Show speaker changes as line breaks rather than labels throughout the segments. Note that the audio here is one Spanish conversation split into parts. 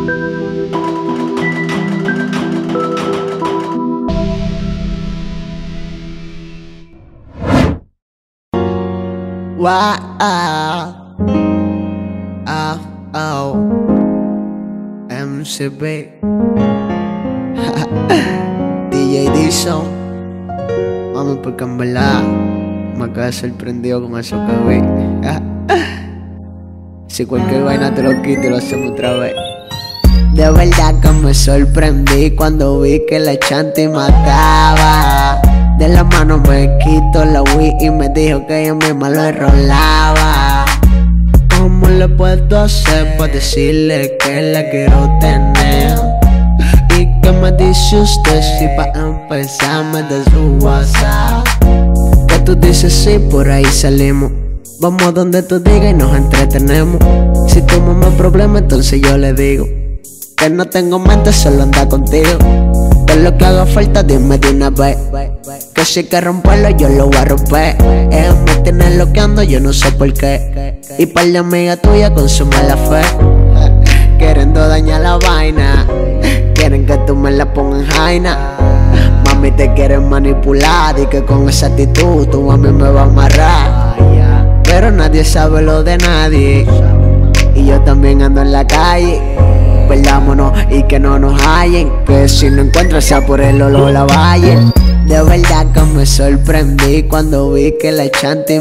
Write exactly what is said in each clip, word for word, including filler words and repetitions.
Wow, oh, oh, M C B, D J Dixon, mami, porque en verdad me quedé sorprendido con eso que vi. Si cualquier vaina te lo quito, lo hacemos otra vez. De verdad que me sorprendí cuando vi que la Chanti mataba. De la mano me quito la Wii y me dijo que ella misma lo enrolaba. ¿Cómo le puedo hacer para decirle que la quiero tener? ¿Y qué me dice usted si pa' empezar me da su WhatsApp? Que tú dices sí, por ahí salimos. Vamos donde tú digas y nos entretenemos. Si tu mamá me problema, entonces yo le digo que no tengo mente, solo anda contigo. Que lo que haga falta, dime de una vez. Que si hay que romperlo, yo lo voy a romper. Ella me tiene loqueando, yo no sé por qué. Y par de amigas tuyas con su mala fe, queriendo dañar la vaina. Quieren que tú me la pongas en jaina. Mami, te quieren manipular y que con esa actitud tu mami me va a amarrar. Pero nadie sabe lo de nadie, y yo también ando en la calle. Perdámonos y que no nos hallen, que si no encuentras sea por el olor la valle. De verdad que me sorprendí cuando vi que la Chanti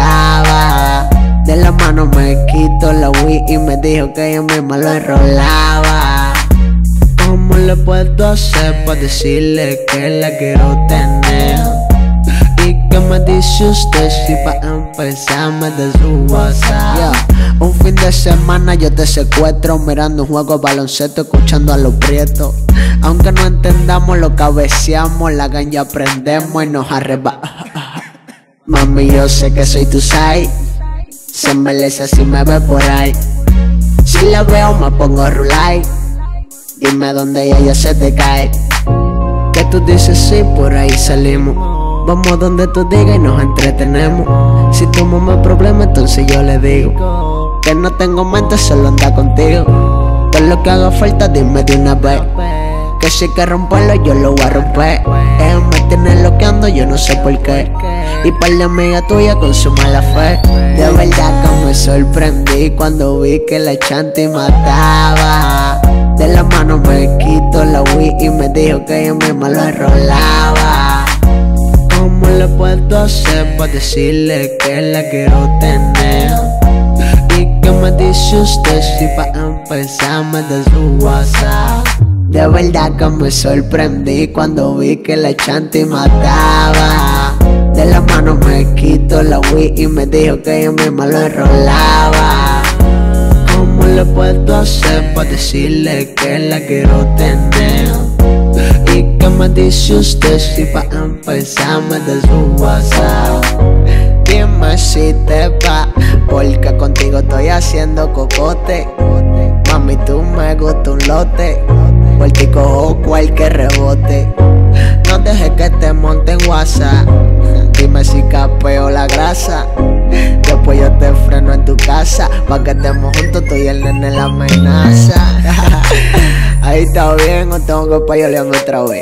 mataba. De la mano me quito la Wii y me dijo que ella misma lo enrolaba. ¿Cómo le puedo hacer para decirle que la quiero tener? ¿Y qué me dice usted si pa' empezar me da su WhatsApp? Yeah. Un fin de semana yo te secuestro, mirando un juego de baloncesto, escuchando a los prietos. Aunque no entendamos lo cabeceamos, la ganja prendemos y nos arrebatamos. Mami, yo sé que soy tu side, se merece si me ve por ahí. Si la veo me pongo rulay, dime dónde ella ya se te cae. Que tú dices sí, por ahí salimos. Vamos donde tú digas y nos entretenemos. Si tu mamá me problema, entonces yo le digo que no tengo mente, solo anda contigo. Que lo que haga falta, dime de una vez. Que si hay que romperlo, yo lo voy a romper. Ella me tiene loqueando, yo no sé por qué. Y par de amigas tuyas con su mala fe. De verdad que me sorprendí cuando vi que la Chanti mataba. De la mano me quito la Wii y me dijo que ella misma lo enrolaba. ¿Cómo le puedo hacer para decirle que la quiero tener? ¿Y qué me dice usted si pa' empezar me da su WhatsApp? De verdad que me sorprendí cuando vi que la Chanti mataba. De la mano me quito la Wii y me dijo que ella misma lo enrolaba. ¿Cómo le puedo hacer para decirle que la quiero tener? ¿Y qué me dice usted si pa' empezar me da su WhatsApp? Dime si te va, porque contigo estoy haciendo cocote. Mami, tú me gusta un lote, porque cojo cualquier rebote. No dejes que te monte en WhatsApp, dime si capeo la grasa. Después yo te freno en tu casa, pa' que estemos juntos, tú y el nene la amenaza. Ahí está bien, o tengo que payolearme otra vez.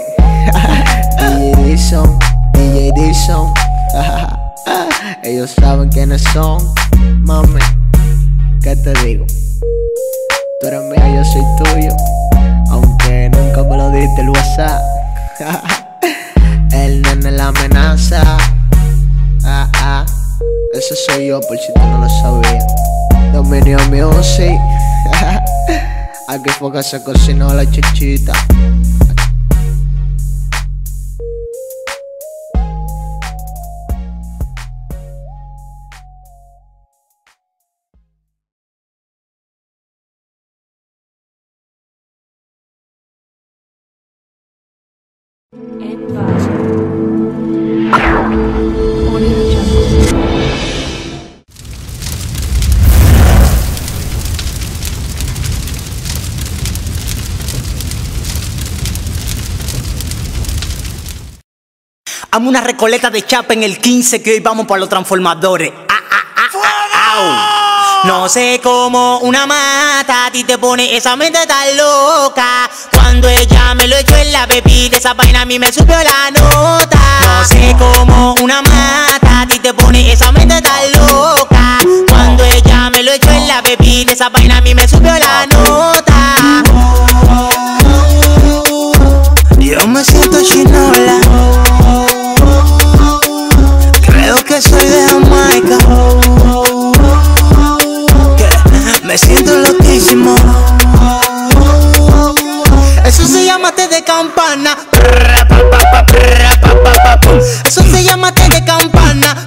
D J Dixon, D J Dixon. Ellos saben quiénes son. Mami, ¿qué te digo? Tú eres mía, yo soy tuyo, aunque nunca me lo dijiste el WhatsApp. El nene la amenaza. Ah, ah. Ese soy yo, por si tú no lo sabías. Dominio Music. Aquí fue que se cocinó la chichita.
Hazme una recoleta de chapa en el quince que hoy vamos para los transformadores. Ah, ah, ah, ah, No sé cómo una mata a ti te pone esa mente tan loca. Cuando ella me lo echó en la bebida, esa vaina a mí me subió la nota. No sé cómo una mata a ti te pone esa mente tan loca. Cuando ella me lo echó en la bebida, esa vaina a mí me subió la nota.
Yo me siento chinola. Creo que soy de Jamaica. Me siento loquísimo.
Eso se llama té de campana. Eso se llama té de campana.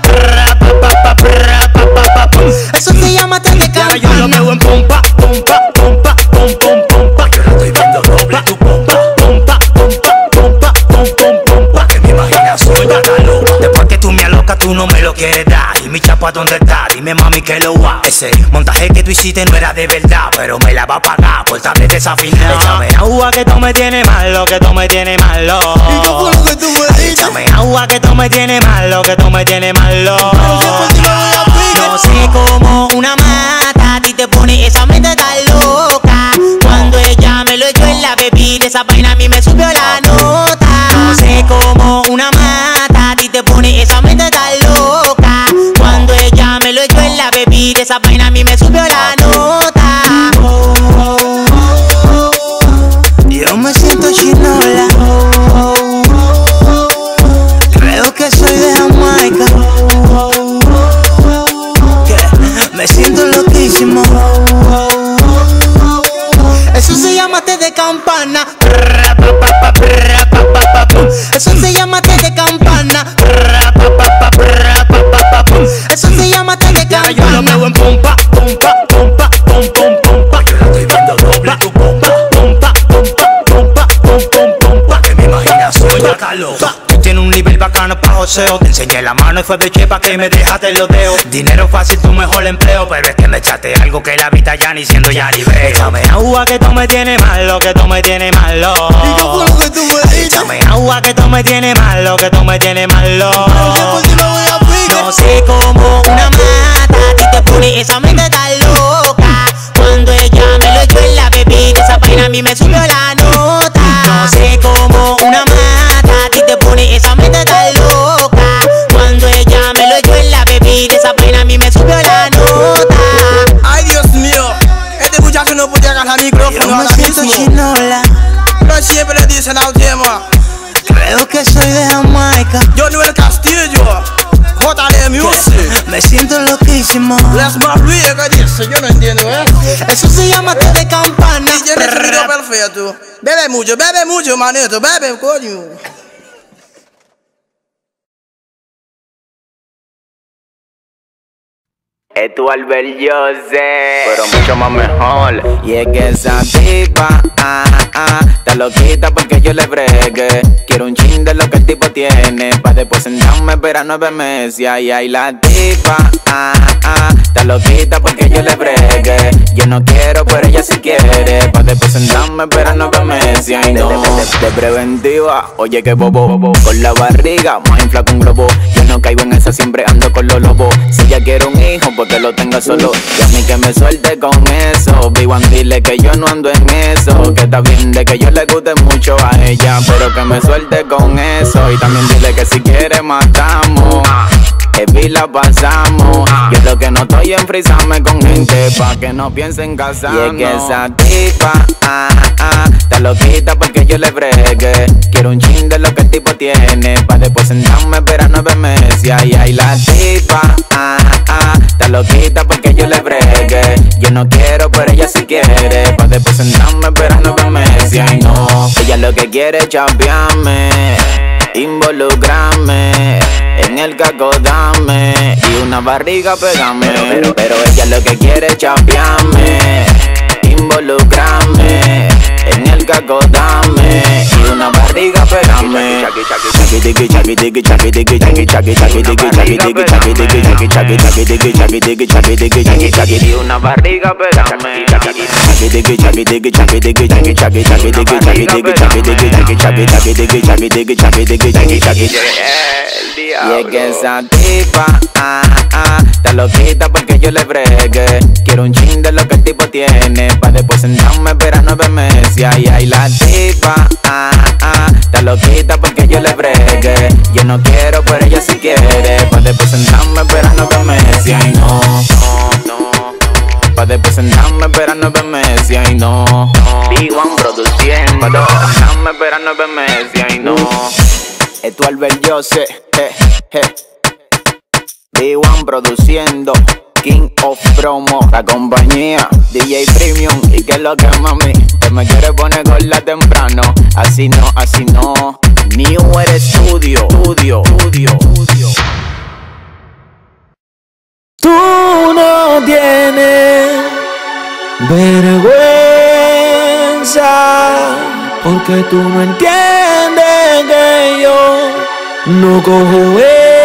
Eso se llama té de campana.
Yo lo veo en pompa, pompa, pompa, pom, pom, pompa. Yo lo estoy viendo doble tu pompa, pompa, pompa, pompa, pom, pom, pompa. Que mi imaginación ya está loca. Después que tú me alocas, tú no me lo quieres dar. Y mi chapa, ¿dónde está? Dime mami que lo va. Ese montaje que tú hiciste no era de verdad, pero me la va a pagar por estar desafinado. Échame agua que tú me tienes malo, que tú me tienes malo.
¿Y qué fue lo que tú me dijiste?
Échame agua que tú me tienes malo, que tú me tienes malo.
No sé cómo una mata a ti te pone esa mente tan loca. Cuando ella me lo echó en la bebida, esa vaina a mí me subió la nota. No sé cómo una mata a ti te pone esa mente tan loca. Cuando ella me lo echó en la bebida, esa vaina a mí me subió la nota.
Yo me siento chinola. Creo que soy de Jamaica. Me siento loquísimo.
Eso se llama té de campana. Eso se llama té de campana. Eso se llama té de campana.
Yo lo veo en pompa, pompa, pompa, pom, pom, pompa. Yo lo estoy viendo doble tu pompa, pompa, pompa, pompa, pom, pom, pompa. Que mi imaginación ya está loca. Tiene un nivel bacano pa' joseo. Te enseñé la mano y fue de chepa que me dejaste los dedos. Dinero fácil, tu mejor empleo. Pero es que me echaste algo que la vida ya ni siendo ya ni veo. Échame agua que tú me tienes malo, que tú me tienes malo.
¿Y qué fue lo que tú me dijiste?
Échame agua que tú me tienes malo, que tú me tienes malo.
No sé cómo una mata a ti te pone esa mente tan loca. Cuando ella me lo echó en la bebida, esa vaina a mí me subió la nota. No sé cómo una mata a ti te pone esa mente tan loca. Cuando ella me lo echó en la bebida, esa vaina a mí me subió la nota.
Ay, Dios mío, este muchacho no podía agarrar el micrófono.
Yo me
ahora
siento
mismo.
chinola.
Pero siempre le dicen al tema.
Creo que soy de Jamaica.
Yo no el Castillo, J D Music.
Me siento loquísimo.
Las María que dice, yo no entiendo, ¿eh?
Eso se llama té de campana.
Y tiene sonido perfecto. Bebe mucho, bebe mucho, manito, bebe, coño.
Es tu Albert Jose, pero mucho más mejor. Y es que esa tipa, ah, ah, está loquita porque yo le bregué. Quiero un chin de lo que el tipo tiene, pa' después sentarme esperar nueve meses. Y ahí hay la tipa, ah, ah, está loquita porque yo le bregué. Yo no quiero, pero ella sí quiere, pa' después sentarme esperar nueve meses. Ay no, de preventiva, oye que bobo, con la barriga más infla que un globo. Yo no caigo en esa, siempre ando con los lobos. Si ella quiere un hijo, porque lo tenga solo. Y a mí que me suelte con eso. Vivan, dile que yo no ando en eso. Que está bien de que yo le guste mucho a ella, pero que me suelte con eso. Y también dile que si quiere matamos, que la pasamos. Yo lo que no estoy en frisarme con gente pa' que no piensen casarnos. Y es que esa tipa, ah, ah, está loquita porque yo le bregué. Quiero un chin de lo que el tipo tiene, pa' después sentarme esperar nueve meses. Y ahí hay la tipa, ah, ah, está loquita porque yo le bregué. Yo no quiero, pero ella sí quiere, pa' después sentarme esperar nueve meses. Y ay no, ella lo que quiere es champearme, involucrarme en el caco, dame, y una barriga pegame. Pero, pero ella lo que quiere es champearme, involucrarme en el caco, dame, y una barriga pegame. Chaki tiki chaki tiki chaki tiki chaki chaki chaki tiki chaki tiki chaki tiki chaki chaki chaki tiki chaki tiki chaki tiki chaki chaki, y una barriga pegame. chaki diggy chaki diggy chaki diggy chaki chaki chaki diggy chaki diggy chaki diggy chaki chaki chaki diggy chaki diggy chaki diggy chaki chaki. Y es que esa tipa, ah, ah, está loquita porque yo le bregué. Quiero un chin de lo que el tipo tiene, pa' después sentarme esperar nueve meses. Y ahí hay la tipa, ah, ah, está loquita porque yo le bregué. Yo no quiero, pero ella sí quiere, pa' después sentarme esperar nueve meses. Y ahí no, no, no, pa' después sentarme esperar nueve meses. Y ahí no, no, B uno produciendo, pa' después sentarme esperar nueve meses. Y ahí no. Esto Albert Jose, eh, eh. B uno produciendo, King of Promo, la compañía D J Premium. Y que es lo que mami, que me quiere poner gorda temprano. Así no, así no. New Era Studio, Studio, Studio, Studio.
Tú no tienes vergüenza, porque tú no entiendes que yo no cojo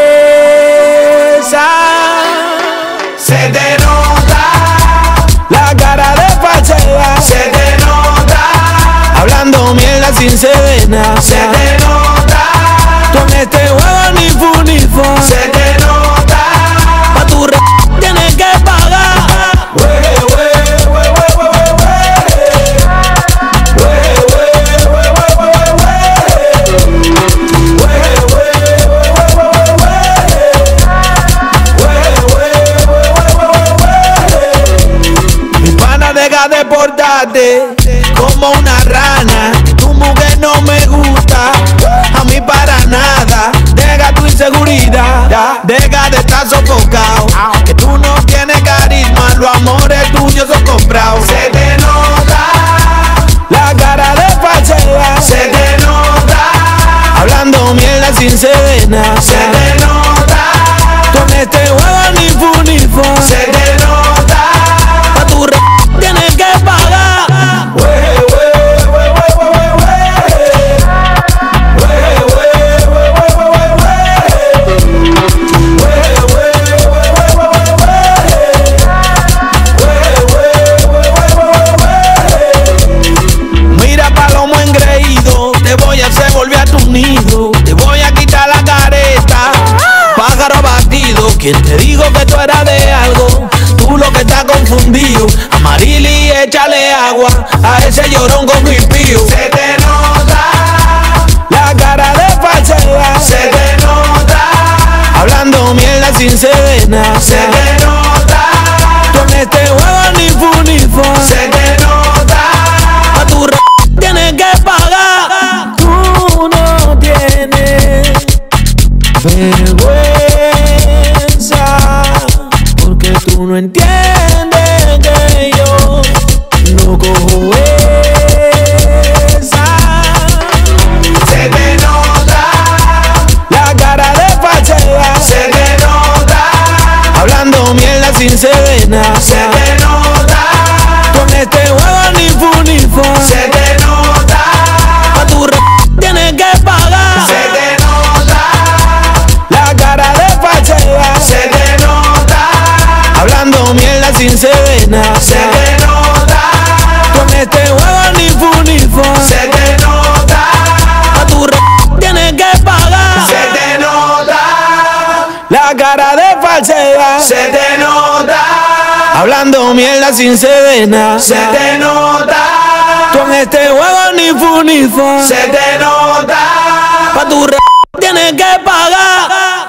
esa.
Se te nota
La cara de falsedad,
Se te nota
hablando mierda sin sedena.
Se te nota
Con este juego ni fu ni fa.
Se te nota
Pa' tu re tienes que pagar. De portarte como una rana. Tu mujer no me gusta, a mí para nada. Deja tu inseguridad, deja de estar sofocado. Que tú no tienes carisma, los amores tuyos son comprados.
Se te nota
La cara de falsedad,
Se te nota
hablando mierda sin sedena.
Se te nota
Con este juego ni fu ni fa.
Se te nota
Pa' tu re tienes que pagar. Mira palomo engreído, te voy a hacer volver a tu nido. Te voy a quitar la careta, pájaro batido. ¿Quién te dijo que tú eras de algo? Tú lo que estás confundido. A Marily échale agua, a ese llorón con impío.
Se te nota
La cara de falsedad,
Se te nota
hablando mierda sin sedena.
Se te nota
Con este juego ni fu ni fa.
Se te nota
Pa' tu re tienes que pagar. Tú no tienes vergüenza, porque tú no entiendes que yo no cojo esa.
Se te nota
La cara de falsedad,
Se te nota
hablando mierda sin sedena.
Se te nota
Con este juego ni fu ni fa.
Se te nota
Pa' tu re tienes que pagar.
Se te nota
La cara de falsedad,
Se te nota
hablando mierda sin sedena.
Se te nota
Con este juego ni fu ni fa.
Se te nota
Pa' tu re tienes que pagar.
Se te nota
La cara de falsedad,
Se te nota
hablando mierda sin sedena.
Se te nota
Con este juego ni fu ni fa.
Se te nota
Pa' tu re tienes que pagar.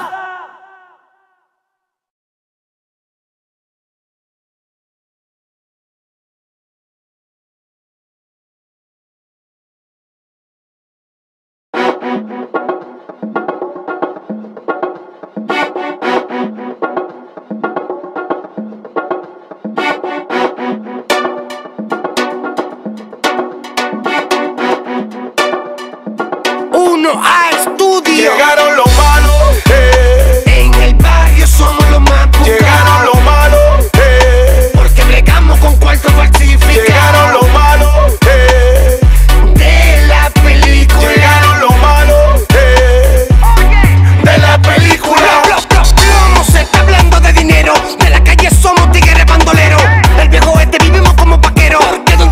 Uno a estudio.
Llegaron los malos, eh.
En el barrio somos los más buscados.
Llegaron los malos, eh.
Porque bregamos con cuarto falsificado.
Llegaron los malos, eh.
De la película.
Llegaron los malos, eh.
De la película. No se está hablando de dinero. De la calle somos tigres bandoleros. El viejo este vivimos como vaqueros. Porque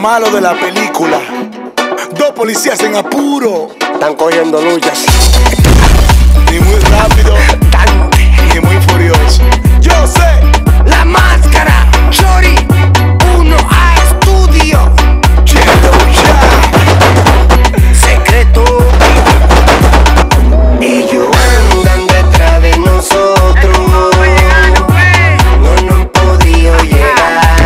malo de la película. Dos policías en apuro.
Están cogiendo luchas.
Ni muy rápido, ni muy furioso. Yo sé.
La máscara. Chori. Uno a estudio.
Chido ya.
Secreto. Ellos andan detrás de nosotros. No nos han podido llegar.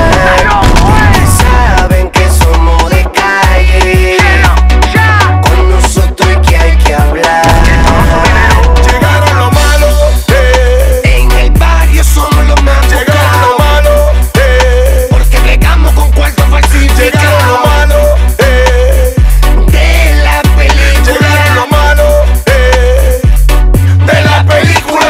Saben que somos de calle. Con nosotros es que hay que hablar.
Llegaron los malos, eh.
En el barrio somos los más
Llegaron los
buscados.
malos, eh.
Porque bregamos con cuarto
Llegaron los
falsificado.
malos, eh.
De la
Llegaron los
película.
malos, eh. De la película.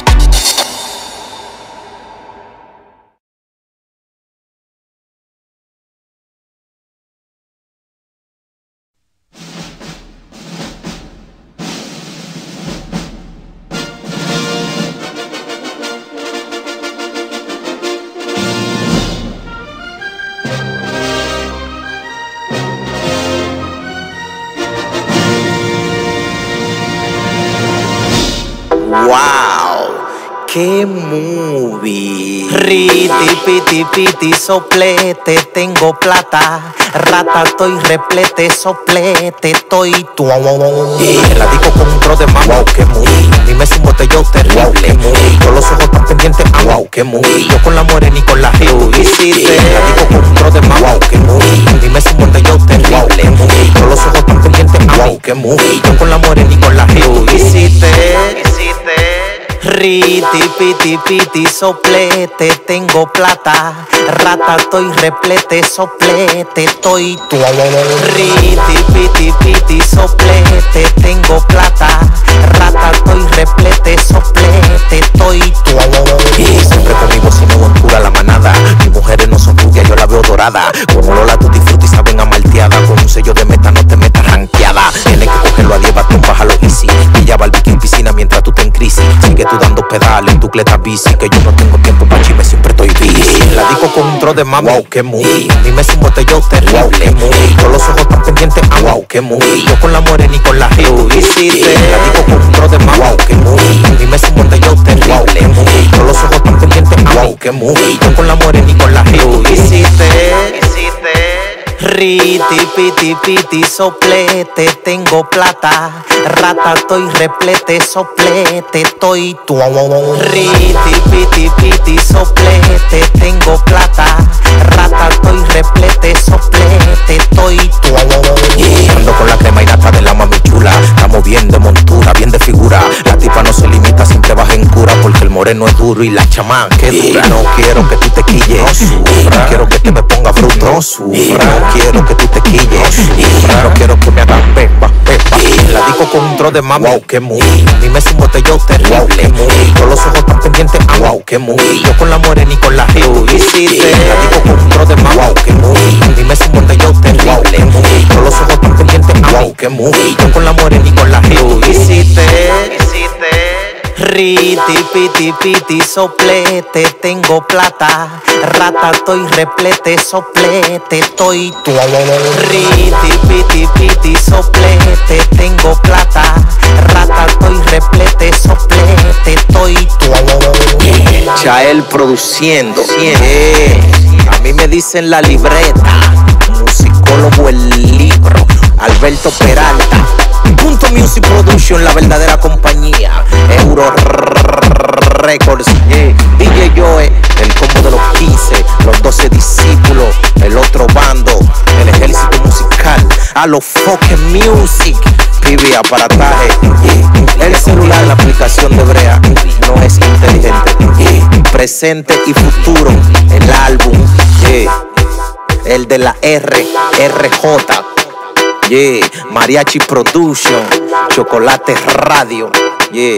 Wow, qué movie.
Riti, piti, piti, soplete, tengo plata. Rata, estoy replete, soplete, estoy tu.
Y la disco con un tro de más, wow, qué movie. Dime si un botellón terrible, movie. Todos los ojos están pendientes, ah, wow, qué movie. Yo con la morena y con la G.
Hiciste.
La disco con un tro de más, wow, qué movie. Dime si un botellón terrible, movie. Todos los ojos están pendientes, ah, wow, qué movie. Yo con la morena y con la G.
Hiciste, Riti, piti, piti, soplete, tengo plata. Rata, estoy replete, soplete, estoy tu. Riti, piti, piti, soplete, tengo plata. Rata, estoy replete, soplete, estoy tu.
Y siempre conmigo si no pura la manada. Mis mujeres no son rubias, yo la veo dorada. Con Lola tú disfrutas y saben amalteada. Con un sello de meta no te metas ranqueada. Tienes que cogerlo a diez batón, bájalo easy. Ella va al bici en piscina mientras tú te en crisis. Sigue tú dando pedales en tu cleta bici. Que yo no tengo tiempo pa' chisme, siempre estoy busy. La disco con un tro de mami, wow, qué movie. Dime si un botellón terrible, movie. Todos los ojos están pendientes, ah, wow, qué movie. Yo con la morena y con la G.
Hiciste.
La disco con un tro de mami, wow, qué movie. Dime si un botellón terrible, movie. Todos los ojos están pendientes, ah, wow, qué movie. Yo con la morena y con la G.
Hiciste, Riti, piti, piti, soplete, tengo plata. Rata, estoy replete, soplete, estoy tu. Riti, piti, piti, soplete, tengo plata. Rata, estoy replete, soplete, estoy tu.
Y ando con la crema y nata de la mami chula. Estamos bien de montura, bien de figura. La tipa no se limita, siempre baja en cura. Porque el moreno es duro y la chamán que dura. No quiero que tú te quilles, no sufra. No quiero que te me ponga bruto, no sufra. No quiero que tú te quilles, no sufra. No quiero que me hagas pepa, pepa. La disco con un tro de mami, wow, qué movie. Dime si un botellón terrible, movie. Todos los ojos están pendientes, ah, wow, qué movie. Yo con la morena y con la G.
Hiciste.
La disco con un tro de mami, wow, qué movie. Dime si un botellón terrible, movie. Todos los ojos están pendientes, ah, wow, qué movie. Yo con la morena y con la G.
Hiciste, Riti, piti, piti, soplete, tengo plata. Rata, estoy replete, soplete, estoy tu. Riti, piti, piti, soplete, tengo plata. Rata, estoy replete, soplete, estoy tu.
Chael produciendo, yeah. A mí me dicen la libreta, musicólogo el libro, Alberto Peralta. Punto Music Production, la verdadera compañía. Euro Records, yeah. D J Joe, el combo de los quince, los doce discípulos, el otro bando, el ejército musical, a los fucking music, P B aparataje, yeah. El celular, la aplicación de Brea, no es inteligente, yeah. Presente y futuro, el álbum, yeah. El de la R, R J. Yeah, Mariachi Production, Chocolate Radio, yeah.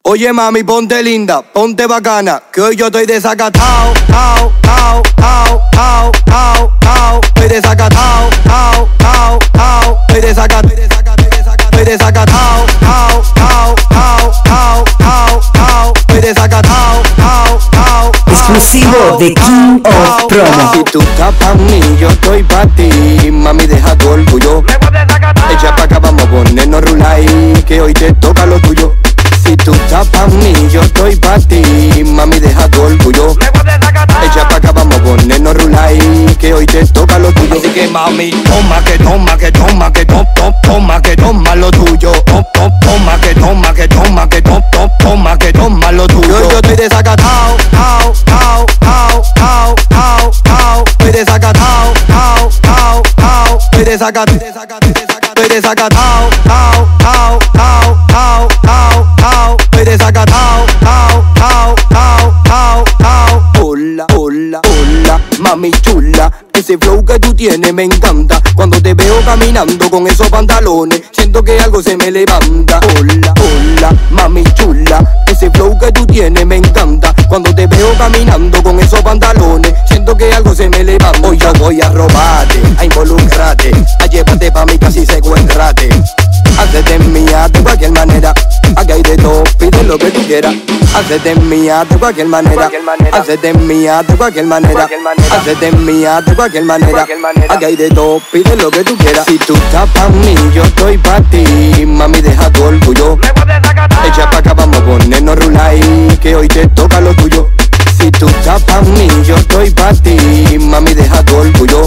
Oye mami, ponte linda, ponte bacana, que hoy yo estoy desacatao, tao, tao, tao, tao, tao, tao. Estoy desacatao, tao, tao, tao. Estoy desacatao, estoy desacatao, tao, tao, tao, tao, tao, tao. Estoy desacatao, tao, tao.
Exclusivo de King of Promo.
Si tú estás pa' mí, yo estoy pa' ti. Mami, deja tu orgullo. Echa pa' acá, vamos a ponernos rulay, que hoy te toca lo tuyo. Si tú estás pa' mí, yo estoy pa' ti. Mami, deja tu orgullo. Echa pa' acá, vamos a ponernos rulay, que hoy te toca lo tuyo. Así que mami, toma, que toma, que toma, que toma, toma, toma, que toma lo tuyo. Toma, toma, que toma, que toma, que toma, toma, que toma lo tuyo. Yo, yo estoy desacatao, tao, tao, tao, tao, tao, tao. Estoy desacatao, tao, tao, tao. Estoy desacatao, estoy desacatao, tao, tao, tao, tao, tao, tao. Estoy desacatao, tao, tao, tao, tao, tao. Hola, hola, hola, mami chula. Ese flow que tú tienes me encanta. Cuando te veo caminando con esos pantalones, siento que algo se me levanta. Hola, hola, mami chula. Ese flow que tú tienes me encanta. Cuando te veo caminando con esos pantalones, siento que algo se me levanta. Hoy yo voy a robarte, a involucrarte, a llevarte pa' mi casa y secuestrarte. Hacete mía de cualquier manera, aquí hay de todo, pide lo que tú quieras. Hacete mía de cualquier manera, hacete mía de cualquier manera, hacete mía de cualquier manera, aquí hay de todo, pide lo que tú quieras. Si tú estás pa' mí, yo estoy pa' ti. Mami, deja tu orgullo. Echa pa' acá, vamos a ponernos rulay, que hoy te toca lo tuyo. Si tú estás pa' mí, yo estoy pa' ti. Mami, deja tu orgullo.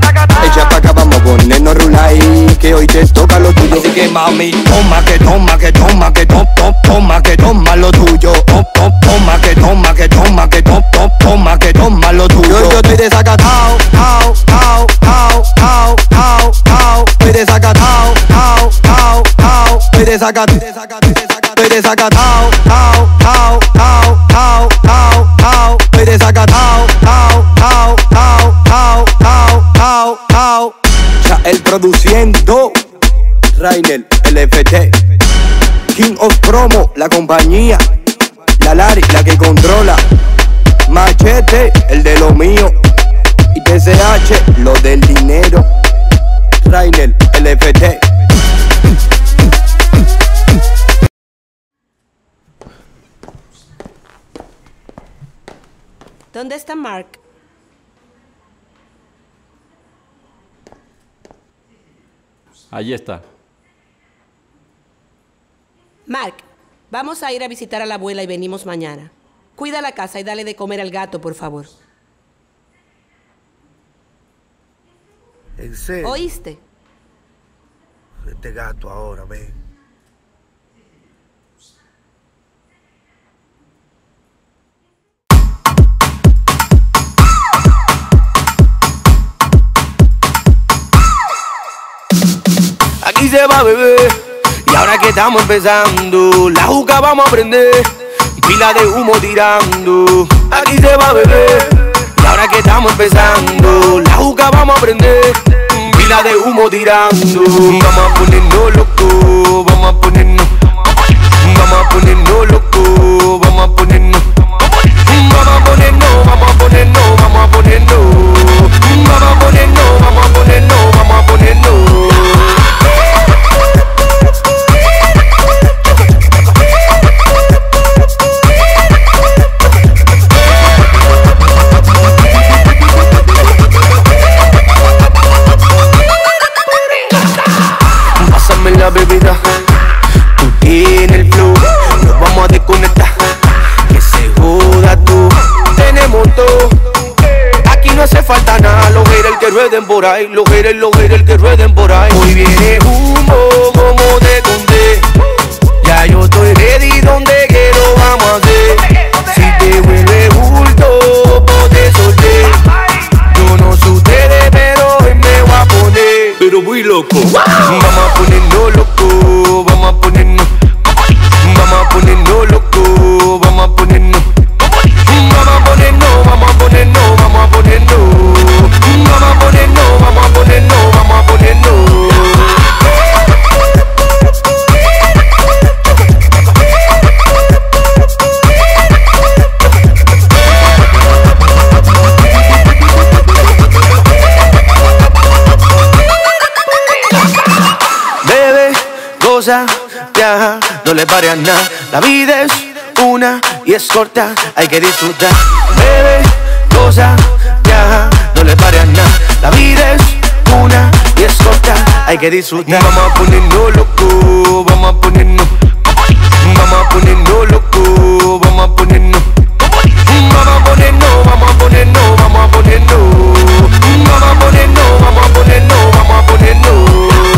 Echa pa' acá, vamos a ponernos rulay, que hoy te toca lo tuyo. Así que mami, toma, que toma, que toma, que toma, toma, que toma lo tuyo. Toma, que toma, que toma, que toma, toma, que toma lo tuyo. Yo, yo estoy desacatao, tao, tao, tao, tao, tao, tao. Estoy desacatao, tao, tao, tao. Estoy desacatao, estoy desacatao, tao, tao, tao, tao, tao, tao. Estoy desacatao, tao, tao, tao, tao, tao, tao, tao. Ya el produciendo, Rainer, el F T, King of Promo, la compañía, la Lari, la que controla, Machete, el de lo mío, y T C H, lo del dinero, Rainer, el F T.
¿Dónde está Mark?
Allí está.
Mark, vamos a ir a visitar a la abuela y venimos mañana. Cuida la casa y dale de comer al gato, por favor.
¿En serio?
¿Oíste?
Este gato ahora, ven.
Aquí se va, bebé. Y ahora que estamos empezando, la juca vamos a prender. Pila de humo tirando. Aquí se va, bebé. Y ahora que estamos empezando, la juca vamos a prender. Pila de humo tirando. Vamos a ponernos loco, vamos a ponernos. Vamos a ponernos loco, vamos a ponernos. Vamos a ponernos, vamos a ponernos, vamos a ponernos. Vamos a ponernos, vamos a ponernos, vamos a ponernos. Pásame la bebida, tú tienes el flow, nos vamos a desconectar, que se joda tú, tenemos todo, aquí no hace falta nada, los haters que rueden por ahí, los haters, los haters que rueden por ahí. Hoy viene humo, como te conté, ya yo estoy ready, donde quiero vamos a hacer, si te vuelve bulto, pues te solté, yo no sé ustedes, pero hoy me voy a poner, pero muy loco. Vamos a ponernos loco, vamos a ponernos, vamos a ponernos loco, vamos a ponernos, vamos a ponernos, vamos a ponernos, vamos a ponernos, vamos a ponernos, vamos a ponernos, vamos a ponernos.
viaja, no le pare a nada. La vida es una y es corta, hay que disfrutar. Bebe, goza, viaja, no le pare a nada. La vida es una y es corta, hay que disfrutar. Vamos a ponernos loco, vamos a ponernos. Vamos a ponernos loco, vamos a ponernos. Vamos a ponernos, vamos a ponernos, vamos a ponernos. Vamos a ponernos, vamos a ponernos, vamos a ponernos.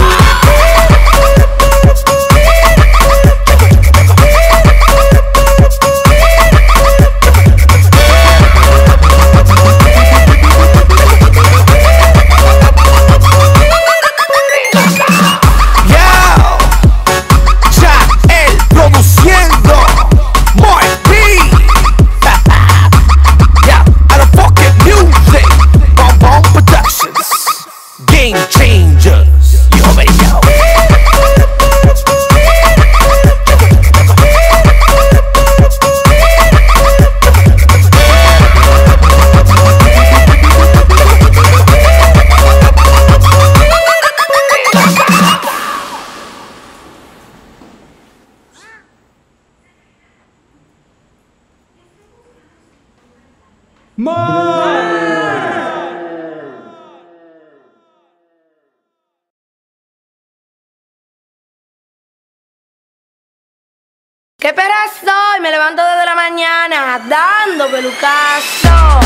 ¿Qué perra soy? Me levanto desde la mañana dando pelucazo.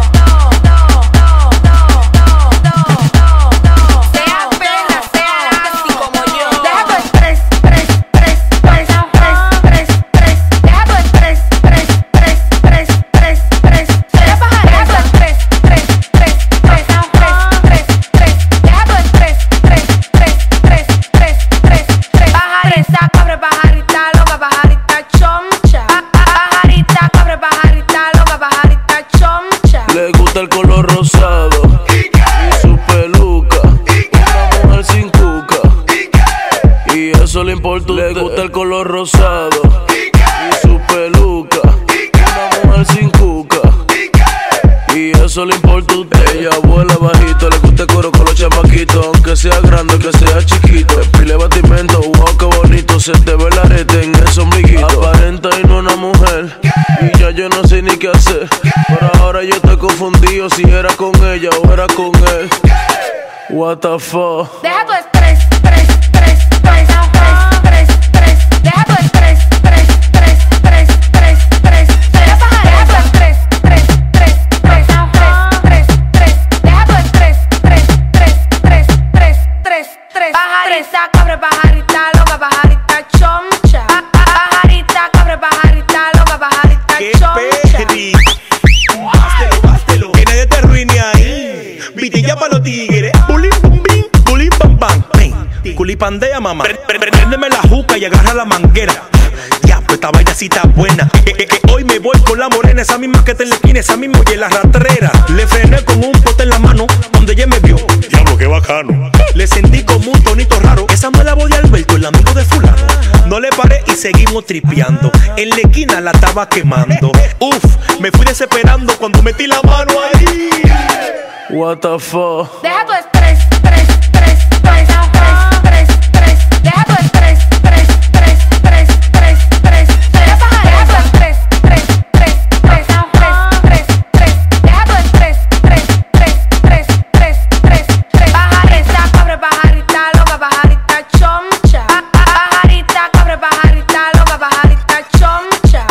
Sea perra, sea así como yo. Deja tu estrés, estrés, estrés, estrés, estrés, estrés. Deja tu estrés, estrés, estrés, estrés, estrés, estrés. Deja tu estrés, estrés, estrés, estrés, estrés, estrés. Deja tu estrés, estrés, estrés, estrés, estrés, estrés, estrés. Pajarita, cabre, pajarita, loca, pajarita, chomcha. Pajarita, cabre, pajarita, loca, pajarita, chomcha.
Le gusta el color rosado y su peluca, una mujer sin cuca, y eso le importa. Le gusta el color rosado y su peluca, una mujer sin cuca, y eso le importa a usted. Ella vuela bajito, le gusta el coro con los chamaquitos, aunque sea grande, que sea chiquito. El pile batimento, wow, qué bonito, se te ve el arete en ese ombliguito. Aparenta y no una mujer, y ya yo no sé ni qué hacer. Pero ahora yo estoy confundido si era con ella o era con él. What the fuck.
Deja tu estrés, estrés, estrés, estrés, estrés, estrés. Deja tu estrés, estrés, estrés, estrés, estrés, estrés. Deja tu estrés, estrés, estrés, estrés, estrés, estrés. Deja tu estrés, estrés, estrés, estrés, estrés, estrés, estrés. Pajarita, cabre, pajarita, loca, pajarita, chomcha. Pajarita, cabre, pajarita, loca, pajarita, chomcha.
Bástelo, bástelo, que nadie te arruine ahí. Vitilla pa' los tigres. Bulín, bum, bim, bulín, pam, pam. Culipandea, mamá. Préndeme la juca y agarra la manguera. Ya, pues esta vaina sí está buena. Eh, eh, eh, hoy me voy con la morena, esa misma que está en la esquina, esa misma y en la rastrera. Le frené con un pote en la mano cuando ella me vio. Diablo, qué bacano. Le sentí como un tonito raro. Esa no es la voz de Alberto, el amigo de fulano. No le paré y seguimos tripeando. En la esquina la estaba quemando. Uf, me fui desesperando cuando metí la mano ahí.
What the fuck.
Deja tu estrés, estrés, estrés, estrés, estrés, estrés. Deja tu estrés, estrés, estrés, estrés, estrés, estrés. Deja tu estrés, estrés, estrés, estrés, estrés, estrés. Deja tu estrés, estrés, estrés, estrés, estrés, estrés, estrés. Pajarita, cabre, pajarita, loca, pajarita, chomcha. Pajarita, cabre, pajarita, loca, pajarita, chomcha.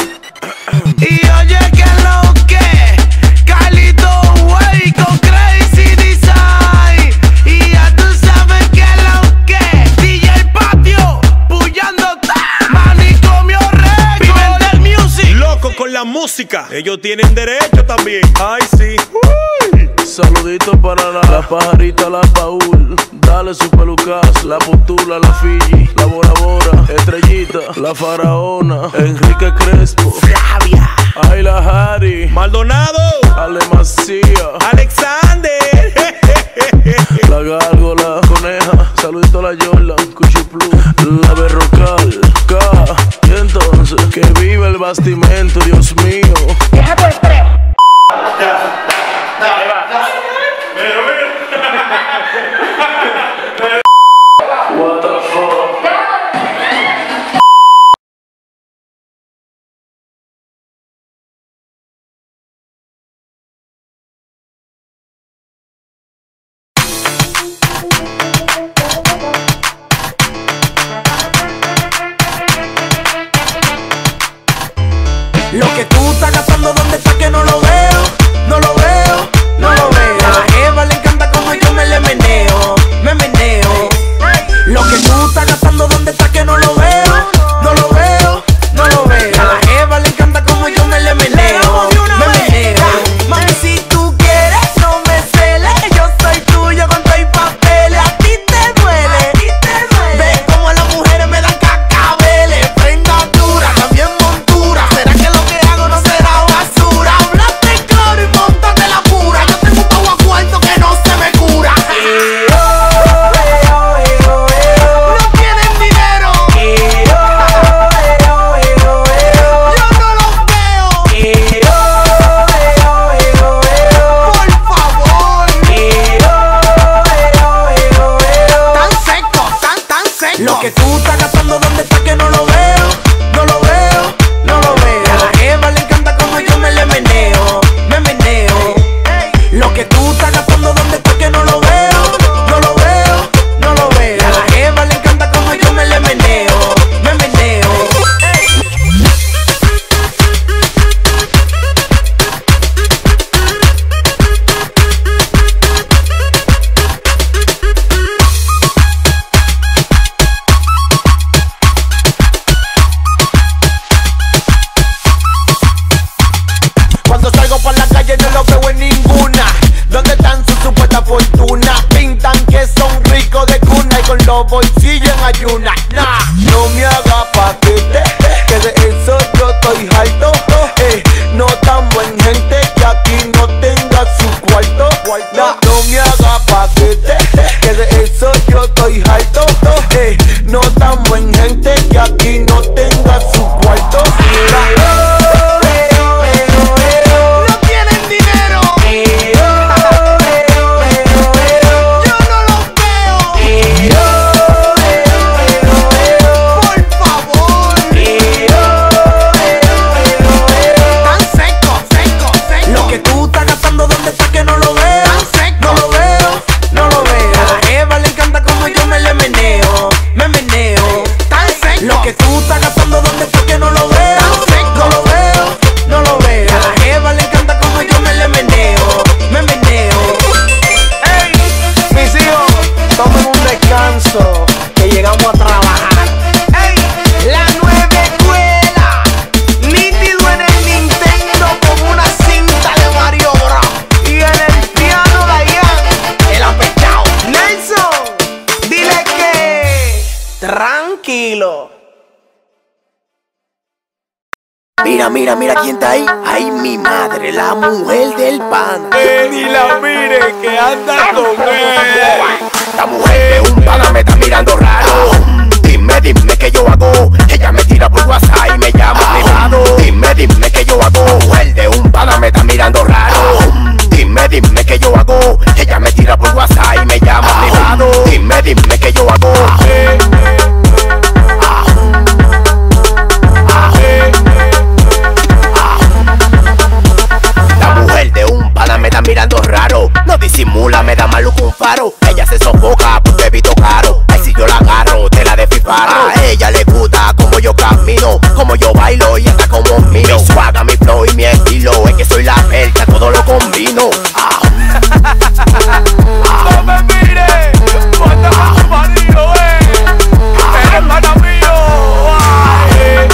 Y oye que lo que Carlito Way con Crazy Design. Y ya tú sabes que lo que D J Patio puyando Manicomio Records. Viven del music.
Loco con la música, ellos tienen derecho también. Ay, sí. Uy.
Saludito para la, la pajarita, la Paul. Dale su pelucas, la Putula, la Fiji, la Bora Bora, Estrellita, la Faraona, Enrique Crespo,
Flavia,
Ayla Harry,
Maldonado,
Ale Macía,
Alexander,
la Gárgola, Coneja, saludito a la Jordan, Cuchiplu, la Berrocal, K. Y entonces, que vive el bastimento, Dios mío.
Deja tu estrés.
What the fuck. Lo que tú estás gastando, ¿dónde está que no lo veo? No lo veo, no lo veo. A la jeva le encanta como yo me le meneo, me meneo. Lo que tú estás gastando, ¿dónde está que no lo veo? No lo veo, no lo veo. A la jeva le encanta como yo me le meneo, me meneo. Mami, si tú quieres, no me celes. Yo soy tuyo con todo y papeles. A ti te duele, ves como las mujeres me dan cacabeles. Prenda dura, también montura. ¿Será que lo que hago no será basura? Hablaste claro y montate la pura. Yo tengo un agua cuarto que no se me cura. No tienen dinero, yo no los veo. Por favor, tan seco, tan, tan seco. Lo que tú estás gastando, ¿dónde está que no lo veo? No lo veo, no lo veo. A la jeva le encanta como yo me le meneo, me meneo. Lo que tú estás gastando, ¿dónde está que no lo veo? No lo veo, no lo veo. A la jeva le encanta como yo me le meneo, me meneo. Cuando salgo por la calle no lo veo en ninguna. ¿Dónde están sus supuestas fortunas? Pintan que son ricos de cuna y con los bolsillos en ayuna. Nah, no me haga paquete, que de eso yo estoy harto. Eh, no tan buen gente que aquí no tenga su cuarto. Nah, no me haga paquete, que de eso yo estoy harto. Eh, no tan buen gente que aquí no tenga su cuarto. No tienen dinero, yo no los veo. Por favor, tan seco, seco, seco. Lo que tú estás gastando, ¿dónde está que no lo veo? Tan seco, no lo veo, no lo veo. A la jeva le encanta como yo me le meneo, me meneo. Tan seco. Lo que tú estás gastando, ¿dónde está que no lo veo? Tan seco, no lo veo, no lo veo. A la jeva le encanta como yo me le meneo, me meneo. Ey, mis hijos, tomen un descanso, que llegamos a trabajar. Ey, la nueva escuela, nítido en el Nintendo con una cinta de Mario Bros. Y en el piano Dayan, el apechao. Nelson, dile que tranquilo. Mira, mira, mira quién está ahí. Ay, mi madre, la mujer del pan.
Ven y la mire que anda con él.
La mujer de un pana me está mirando raro. Dime, dime qué yo hago. Ella me tira por WhatsApp y me llama privado. Dime, dime qué yo hago. La mujer de un pana me está mirando raro. Dime, dime qué yo hago. Ella me tira por WhatsApp y me llama privado. Dime, dime qué yo hago. La mujer de un pana me está mirando raro. No disimula, me da maluco un faro. Ella se sofoca porque evito caro. Ay, si yo la agarro, te la desfiparo. A ella le gusta como yo camino, como yo bailo y anda como mío. Mi swag, mi flow y mi estilo. Es que soy la percha, todo lo combino. Ah.
No me mire, cuando me tu marido, eh. Eres pana mío. Ay.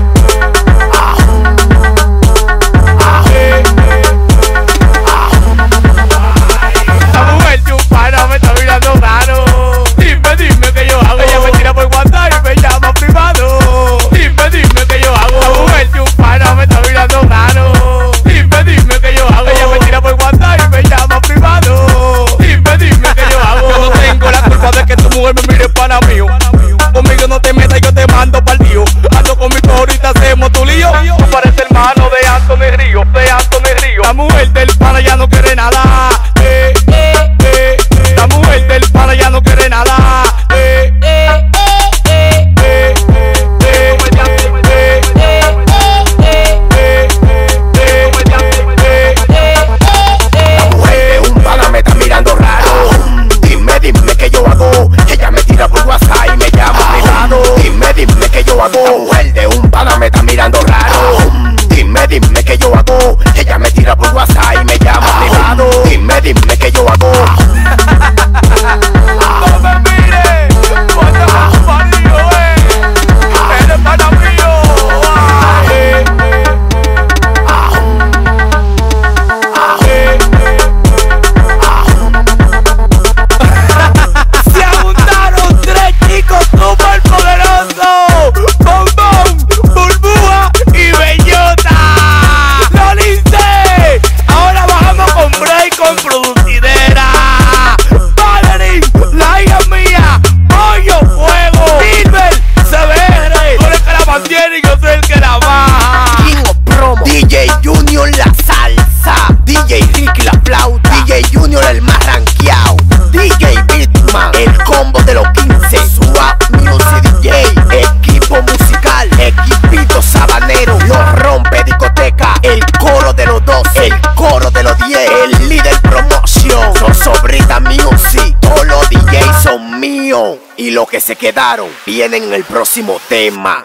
La mujer de un pana me está mirando raro. Dime, dime qué yo hago. Ella me tira por WhatsApp y me llama privado. Dime, dime qué yo hago. La mujer de un pana me está mirando raro. Dime, dime qué yo hago. Ella me tira por WhatsApp y me llama privado. Dime, dime qué yo hago. Yo no tengo la culpa de que tu mujer me mire pana mío. Conmigo no te metas, yo te mando pa'l tío. Ando con mi ahorita hacemos tu lío. Tú pareces hermano de Anthony Río, de Anthony Río. La mujer del pana ya no quiere nada. Eh, eh, eh. La mujer del pana ya no quiere nada. Eh, eh, eh, eh, eh,
La mujer de un pana me está mirando raro. Dime, dime qué yo hago. Ella me tira por WhatsApp y me llama privado. Dime, dime qué yo hago. La mujer de un pana me está mirando raro. Dime,
los que se quedaron vienen en el próximo tema.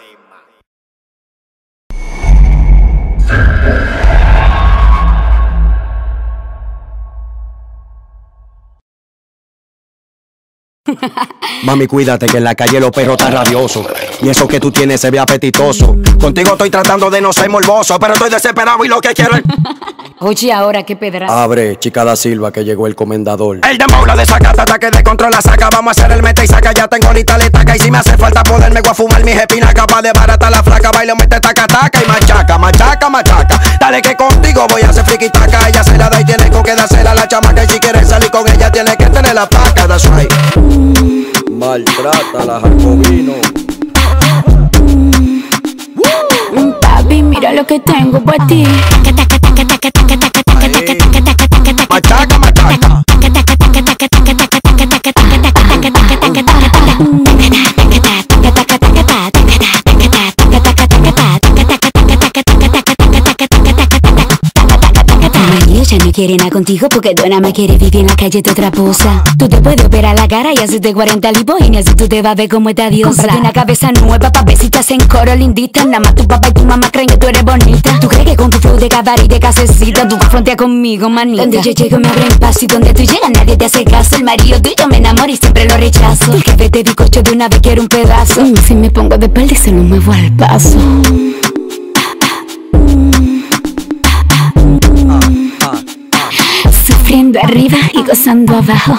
Mami, cuídate que en la calle los perros están rabiosos. Y eso que tú tienes se ve apetitoso. Contigo estoy tratando de no ser morboso, pero estoy desesperado y lo que quiero es...
Oye, ahora qué pedazo.
Abre, chica da Silva, que llegó el comendador.
El dembow la desacata, ataque de control la saca. Vamos a hacer el meta y saca, ya tengo lista la estaca. Y si me hace falta poderme voy a fumar mis espinacas pa' de barata la flaca. Bailo, mete taca, taca y machaca, machaca, machaca. Dale que contigo voy a hacer friki taca. Ella se la da y tiene con que dársela a la chamaca. Y si quieres salir con ella tiene que tener la placa, that's right.
Maltrata la Jacobino.
Papi, mira lo que tengo para ti.
Machaca, machaca.
Ya no quiere nada contigo porque Donna me quiere vivir en la calle de otra posa. Tú te puedes operar la cara y hacerte cuarenta lipoínas. Así tú te vas a ver como esta diosa. Cómprate una cabeza nueva pa' ver si te hacen coro lindita. Nada más tu papá y tu mamá creen que tú eres bonita. ¿Tú crees que con tu flow de cabaret y de casecita tú confrontas conmigo, manita? Donde yo llego me abren paso y donde tú llegas nadie te hace caso. El marido tuyo me enamora y siempre lo rechazo. El jefe te bizcocho de una vez quiero un pedazo. Mm, si me pongo de espalda y se lo muevo al paso. Sufriendo arriba y gozando abajo.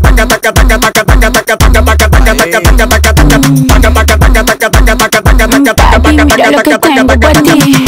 Papi, mira lo que tengo para ti.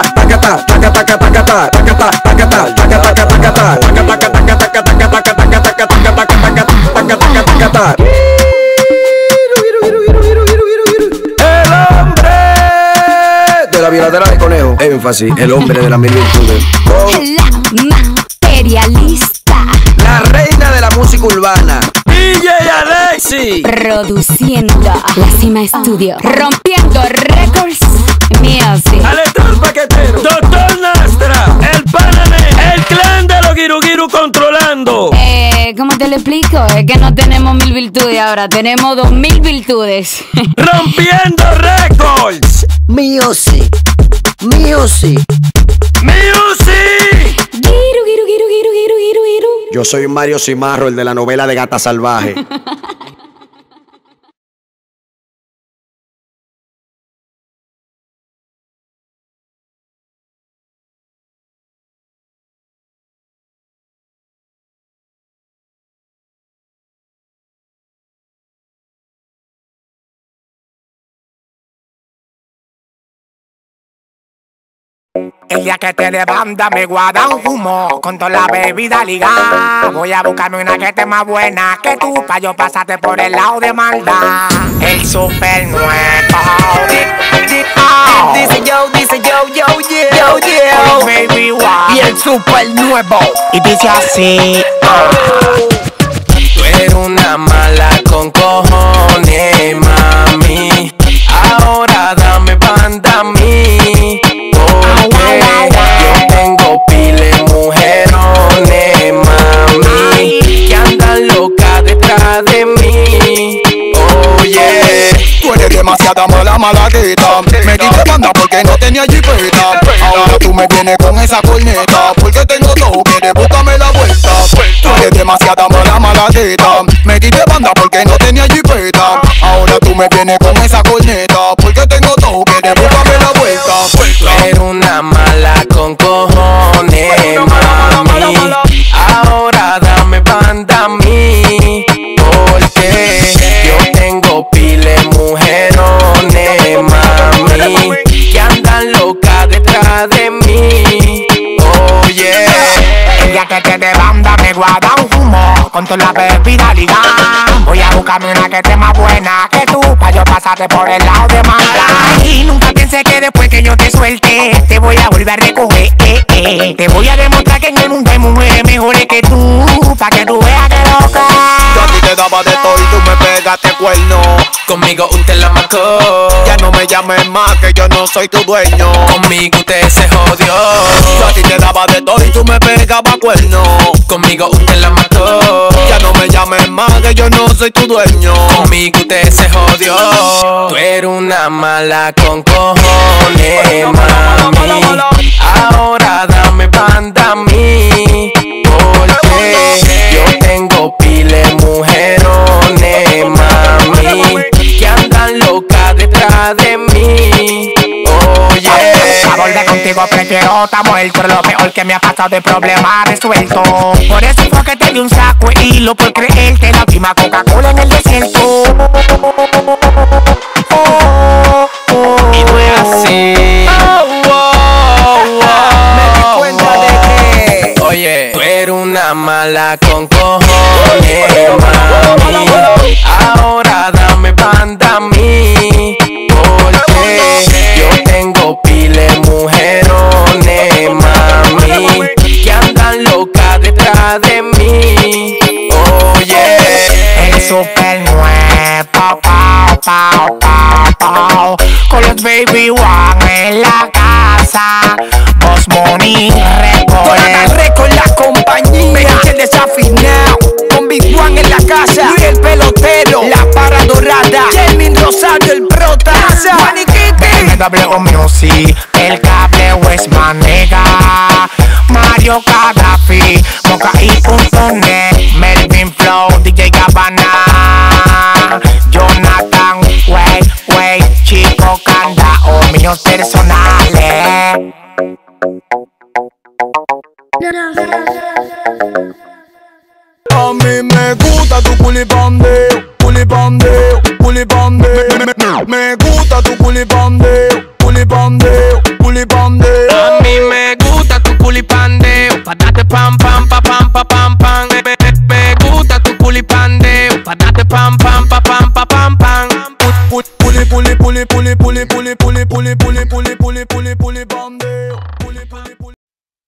El hombre de la violadera de conejo. Énfasis, el hombre de las mil virtudes.
La materialista.
La reina de la música urbana. D J Alexi.
Produciendo La Cima Estudio. Rompiendo récords. Music.
Aletal Paquetero. Doctor Nastra. El Panamé. El clan de los Giru Giru controlando.
Eh, ¿cómo te lo explico? Es que no tenemos mil virtudes ahora. Tenemos dos mil virtudes.
Rompiendo récords.
Music. Music.
Music.
Giru, giru, giru, giru, giru, giru, giru.
Yo soy Mario Cimarro, el de la novela de Gata Salvaje.
El día que te de banda me guarda un humo con toda la bebida ligada. Voy a buscarme una que esté más buena que tú pa' yo pasarte por el lado de maldad. El super nuevo.
Dice yo, dice yo, yo, yeah, yo, yeah.
Oh, baby, wow.
Y el super nuevo.
Y dice así.
Tú eres una mala con cojones, mami. Ahora dame banda a mí. Yo tengo pile mujerones, mami, que andan locas detrás de mí. Oye,
tú eres demasiada mala, malagueta. Me quité banda porque no tenía jipeta. Ahora tú me vienes con esa corneta porque tengo todo, quieres búscame la vuelta. Tú eres demasiada mala, malagueta. Me quité banda porque no tenía jipeta. Ahora tú me vienes con esa corneta porque tengo todo, quieres búscame la vuelta.
eres una mala con cojones, mami. Ahora dame banda a mí, porque yo tengo pile mujerones, mami, que andan locas detrás de mí. Oye,
el día que te de banda me guarda un humo con toda la bebida ligada. Voy a buscarme una que esté más buena que tú pa' yo pasarte por el lado de maldad. Y nunca pensé que después que yo te suelte te voy a volver a recoger, eh, eh. Te voy a demostrar que en el mundo hay mujeres mejores que tú, pa' que tú veas que loca.
Yo a ti te daba de todo y tú me pedías. pegaste cuerno.
Conmigo usted la marcó.
Ya no me llames más que yo no soy tu dueño.
Conmigo usted se jodió.
Yo a ti te daba de todo y tú me pegabas cuerno.
Conmigo usted la mató.
Ya no me llames más que yo no soy tu dueño.
Conmigo usted se jodió. Tú eres una mala con cojones, mami. Ahora dame banda a mí, porque yo tengo pile mujerones, mami, que andan locas detrás de mí. Oye,
a volver contigo prefiero estar muerto. Lo peor que me ha pasado de problema resuelto. Por eso fue que te di un saco de hilo, por creerte la última Coca-Cola en el desierto. Oh, oh,
y no es así.
Oh, oh, oh.
Me di cuenta de que, oye, tú eres una mala con cojones, mami. Ahora dame banda a mí, porque yo tengo pile mujerones, mami, que andan locas detrás de mí. Oye,
el super nuevo, pao, pao, pao, pao, con los baby one en la casa. Boss Money Record,
con la compañía. Mediche desafinado, con Big One en la casa. Luis el pelotero, la para dorada. Jermin Rosario el prota.
M W Music, el cable West Manega. Mario Gaddafi, Moca y punto net. Melvin Flow, D J Gabbana. Jonathan, wait, wait, Chico Canda, o míos personales.
A mí me gusta tu culipandeo, culipandeo, culipandeo. Me, me, me gusta tu culipandeo, culipandeo, culipandeo.
a mí me gusta tu culipandeo, pa' darte pam pam pa pam pa pam pam. Me, me, me gusta tu culipandeo, pa' darte pam pam pa pam pa pam pam.
Puli puli puli puli puli puli puli puli puli puli puli puli puli bandeo. Puli puli puli.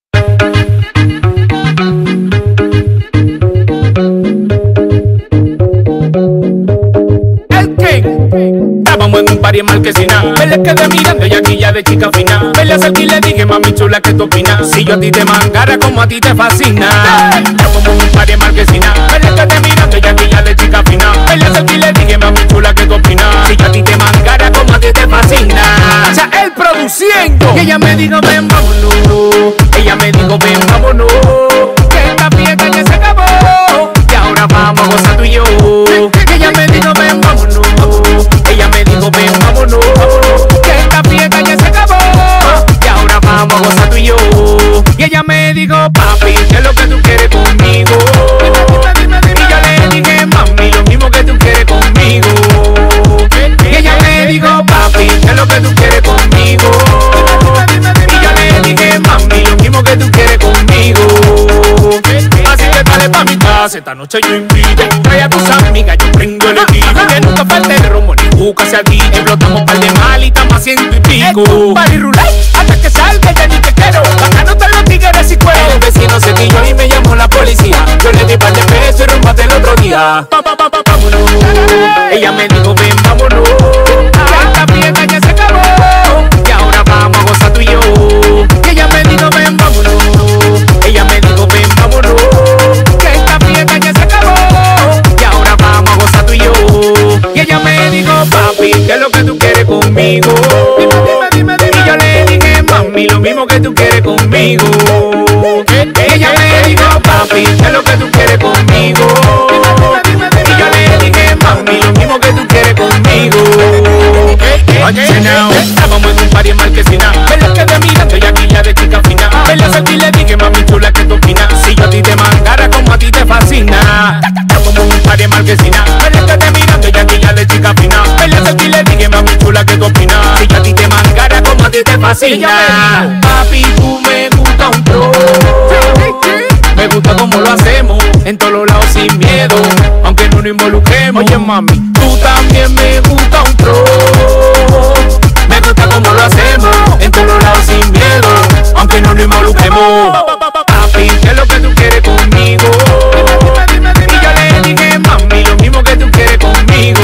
El King. Estábamos en un party en Marquesina. Me le quedé mirando y aquí ya de chica fina. Me le acerqué y le dije, mami chula, ¿qué tú opinas? Si yo a ti te mangara como a ti te fascina. Estábamos en un party en Marquesina. Me le quedé mirando y aquí ya de chica fina. Me le acerqué y le dije, mami chula, ¿qué tú opinas? Si yo a ti te mangara como a ti te fascina. O sea, él produciendo. Y ella me dijo, ven, vámonos. Ella me dijo, ven, vámonos. Que esta fiesta ya se acabó. Y ahora vamos a gozar tú y yo. Y ella me dijo, ven, vámonos. Ella me dijo, ven, vámonos. Que esta fiesta ya se acabó. Y ahora vamos a gozar tú y yo. Y ella me dijo, papi, ¿qué es lo que tú quieres conmigo? Y yo le dije, mami, lo mismo que tú quieres conmigo. Y ella me dijo, papi, ¿qué es lo que tú quieres conmigo? Y yo le dije, mami, lo mismo que tú quieres conmigo. Así que dale pa' mi casa, esta noche yo invito. Trae a tus amigas, yo prendo el equipo. Que nunca falte el romo ni busca hacia ti. Explotamos par de mal y estamos a ciento y pico. Party roulette, hasta que salga ya ni te quiero. Bacano están los tigres y cuero. El vecino se quilló y me llamó la policía. Yo le di par de pesos y rompate el otro día. Pa, pa, pa, pa, vámonos. Ella me dijo, ven, vámonos. Ya esta fiesta ya se acabó. Y ahora vamos a gozar tú y yo. Y ella me dijo, ven, vámonos. Ella me dijo, ven, vámonos. Que esta fiesta ya se acabó. Y ahora vamos a gozar tú y yo. Y ella me dijo, papi, ¿qué es lo que tú quieres conmigo? Dime, dime, dime, dime. Y yo le dije, mami, lo mismo que tú quieres conmigo. Y ella me dijo, papi, ¿qué es lo que tú quieres conmigo? Dime, dime, dime, dime. Y yo le dije, mami, lo mismo que tú quieres conmigo. Oye, now, estábamos en un party en Marquesina. Me la quedé mirando y aquí ya de chica fina. Me la acerqué y le dije, mami chula, ¿qué tú opinas? Si yo a ti te mangara como a ti te fascina. Estábamos en un party en Marquesina. Me la quedé mirando y aquí ya de chica fina. Me la acerqué y le dije, mami chula, ¿qué tú opinas? Si yo a ti te mangara como a ti te fascina. Papi, tú me gusta un pro. Me gusta como lo hacemos, en todos los lados sin miedo, aunque no nos involucremos. Oye mami, tú también me gusta un pro. Me gusta como lo hacemos, en todos los lados sin miedo, aunque no nos involucremos. Papi, ¿qué es lo que tú quieres conmigo? Y yo le dije, mami, lo mismo que tú quieres conmigo.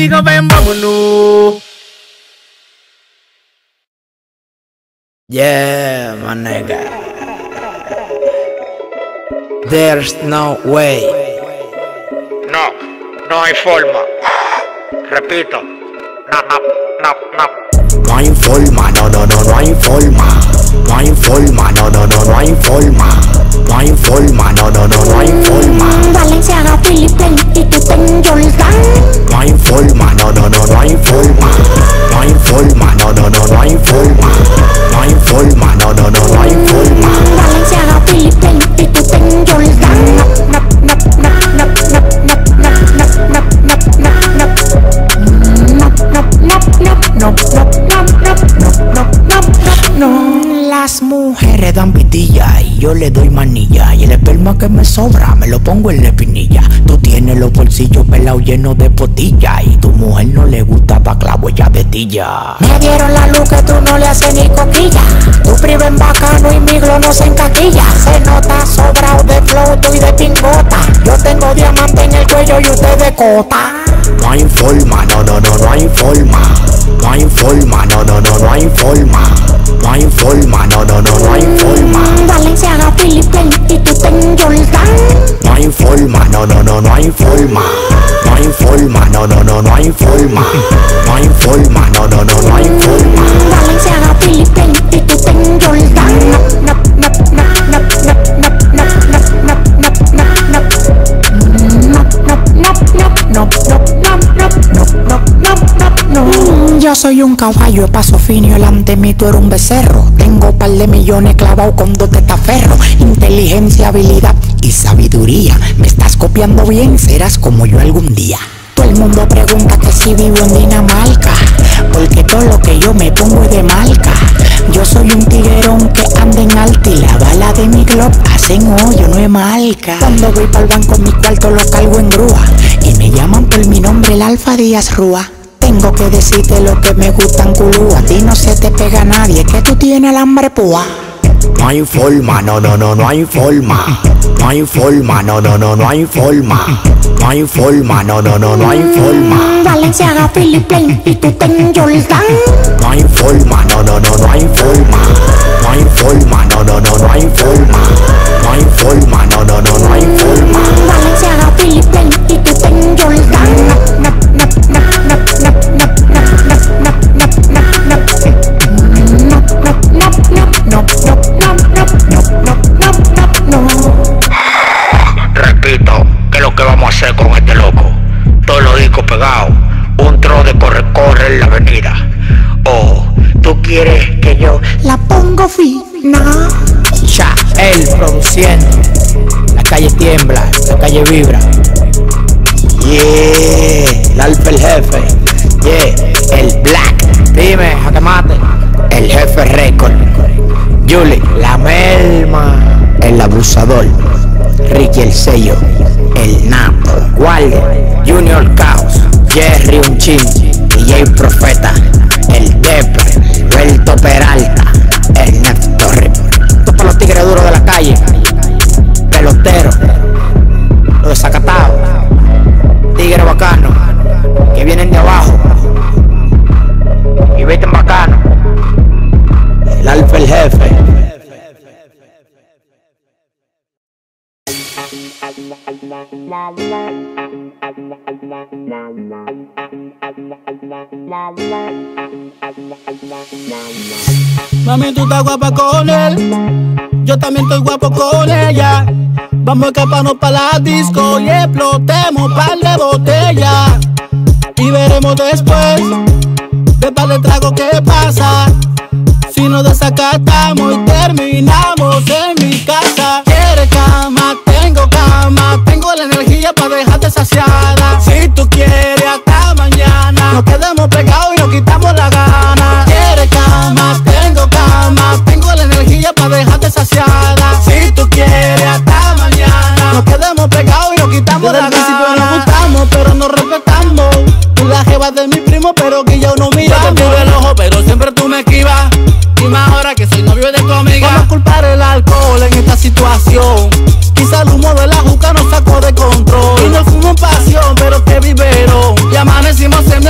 digo ven, vámonos.
Yeah, my nigga. There's no way.
No, no hay forma. Repito. No, no, no, no.
No hay forma, no, no, no, no hay forma. No hay forma, no, no, no, no hay forma. No hay forma, no, no, no, no hay forma.
Valenciaga, Philippine y tú ten Jordan.
No hay forma, no, no, no, no hay forma. No hay forma, no, no, no, no hay forma. No hay forma, no, no, no, no hay forma.
Valenciaga, Philippine y tú ten Jordan. No, no, no, no, no, no, no, no, no, no, no, no. No, no, no, no, no, no, no, no, no.
Las mujeres dan pitilla y yo le doy manilla. Y el esperma que me sobra me lo pongo en la espinilla. Tú tienes los bolsillos pelados llenos de potilla. Y tu mujer no le gusta clavo ella de tilla.
Me dieron la luz que tú no le haces ni coquilla. Tu primo en bacano y mi glow no se encaquilla. Se nota sobrado de flow, tú y de pingota. Yo tengo diamante en el cuello y usted de cota.
No hay forma, no, no, no, no hay forma. No hay forma, no, no, no, no hay forma. No hay forma, no, no, no, no hay forma.
Valenciaga, Philippine y tú ten Jordan.
No hay forma, no, no, no, no hay forma. No hay forma, no, no, no, no hay forma. No hay forma, no, no, no, no hay forma.
Valenciaga, Philippine y tú ten Jordan. No, no, no, no, no, no, no, no, no, no, no, no, no, no, no. Yo soy un caballo de paso fino y delante mí tú eres un becerro. Tengo par de millones clavados con dos testaferros. Inteligencia, habilidad y sabiduría. Me estás copiando bien, serás como yo algún día. Todo el mundo pregunta que si vivo en Dinamarca, porque todo lo que yo me pongo es de marca. Yo soy un tiguerón que anda en alta y la bala de mi glob hacen hoyo, no es marca. Cuando voy pa'l banco mi cuarto lo cargo en grúa y me llaman por mi nombre el Alfa Díaz Rúa. Tengo que decirte lo que me gustan culú. A ti no se te pega nadie, que tú tienes el hambre púa.
No hay forma, no, no, no, no hay forma. No hay forma, no, no, no, no hay forma. No hay forma, no, no, no, no hay forma.
Valenciaga, Philippine y tú ten Jordan.
No hay forma, no, no, no, no hay forma. No hay forma, no, no, no, no hay forma. No hay forma, no, no, no, no hay forma.
Valenciaga, Philippine y tú ten Jordan. No, no, no, no, no, no, no, no, no, no, no, no. No, no, no, no, no, no, no, no, no, no.
Repito, ¿qué es lo que vamos a hacer con este loco? Todos los discos pegados, un tro de corre-corre en la avenida. Oh, ¿tú quieres que yo
la pongo fina?
Ya, él produciendo. La calle tiembla, la calle vibra. Yeah, el Alfa el jefe. Yeah, el Black. Dime, a que mate. El jefe récord. Julie, la Melma. El abusador. Ricky el sello. El Napo. Guardia. Junior Caos. Jerry un chin. D J Profeta. El Depre. Belto Peralta. El Néstor. Esto para los tigres duros de la calle. Pelotero. Los desacatados. Tigres bacanos. Que vienen de abajo. Y visten bacano. El Alfa el jefe.
Mami, tú estás guapa con él, yo también estoy guapo con ella. Vamos a escaparnos pa' la disco y explotemos par de botellas. Y veremos después, de par de trago qué pasa. Si nos desacatamos y terminamos en mi casa. Quiere cama, tengo cama, tengo la energía para dejarte saciada. Si tú quieres hasta mañana, nos quedamos pegados y nos quitamos la gana. Quiere cama, tengo cama, tengo la energía para dejarte saciada. Si tú quieres hasta mañana, nos quedamos pegados y nos quitamos la gana. Desde el principio nos gustamos, pero nos respetamos. Tú la jeva de mi primo, pero que yo no miramos. Yo te miro el ojo, pero siempre tú me esquivas. Y más ahora que soy novio de tu amiga. Vamos a culpar el alcohol en esta situación. Quizá el humo de la juca nos sacó de control. Y nos fuimos en pasión, pero que vivieron. Y amanecimos en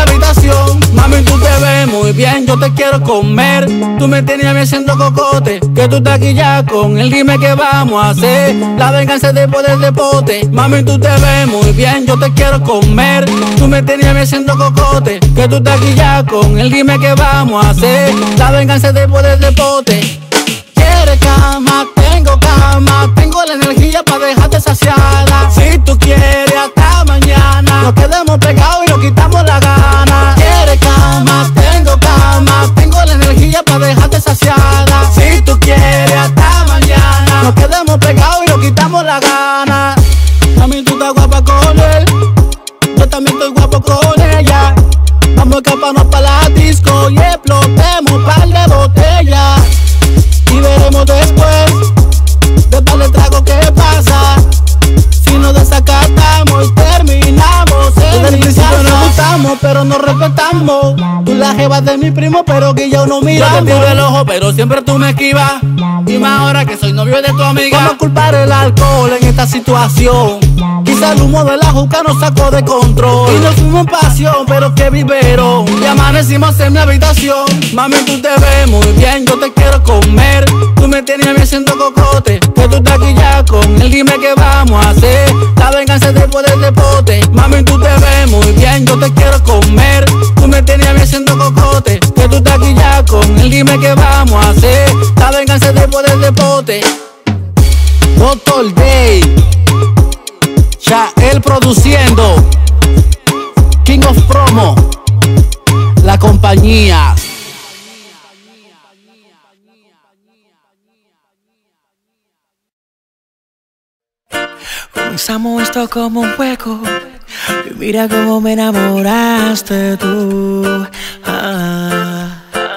bien, yo te quiero comer. Tú me tenías me haciendo cocote, que tú estás aquí ya con él, dime qué vamos a hacer. La venganza después del deporte, mami tú te ves muy bien, yo te quiero comer. Tú me tenías me haciendo cocote, que tú estás aquí ya con él, dime qué vamos a hacer. La venganza después del deporte. Quieres cama, tengo cama, tengo la energía para dejarte saciada. Si tú quieres hasta mañana, nos quedamos pegados y nos quitamos la gana. Quieres cama, tengo cama, tengo la energía para dejarte saciada. Si tú quieres hasta mañana, nos quedamos pegados y nos quitamos la gana. Mami, tú estás guapa con él, yo también estoy guapo con ella. Vamos a escaparnos para la disco y explotemos un par de botellas. Y veremos después de par de trago que pasa. Si nos desacatamos y terminamos en desde el principio nos gustamos, pero nos respetamos. Tú la jeva de mi primo, pero que yo no miramos. Yo te tiro el ojo, pero siempre tú me esquivas. Y más ahora que soy novio de tu amiga. Vamos a culpar el alcohol en esta situación. Quizá el humo de la juca nos sacó de control. Y nos fuimos en pasión, pero que vivieron. Y amanecimos en mi habitación. Mami, tú te ves muy bien, yo te quiero comer. Tú me tenías me haciendo cocote, que tú estás aquí ya con él, dime qué vamos a hacer. La venganza después del deporte. Mami, tú te ves muy bien, yo te quiero comer. Tú me tenías me haciendo cocote, que tú estás aquí ya con él, dime qué vamos a hacer. La venganza después del deporte. Doctor Day, ya él produciendo, King of Promo, la compañía.
Comenzamos esto como un juego y mira cómo me enamoraste tú. Ah.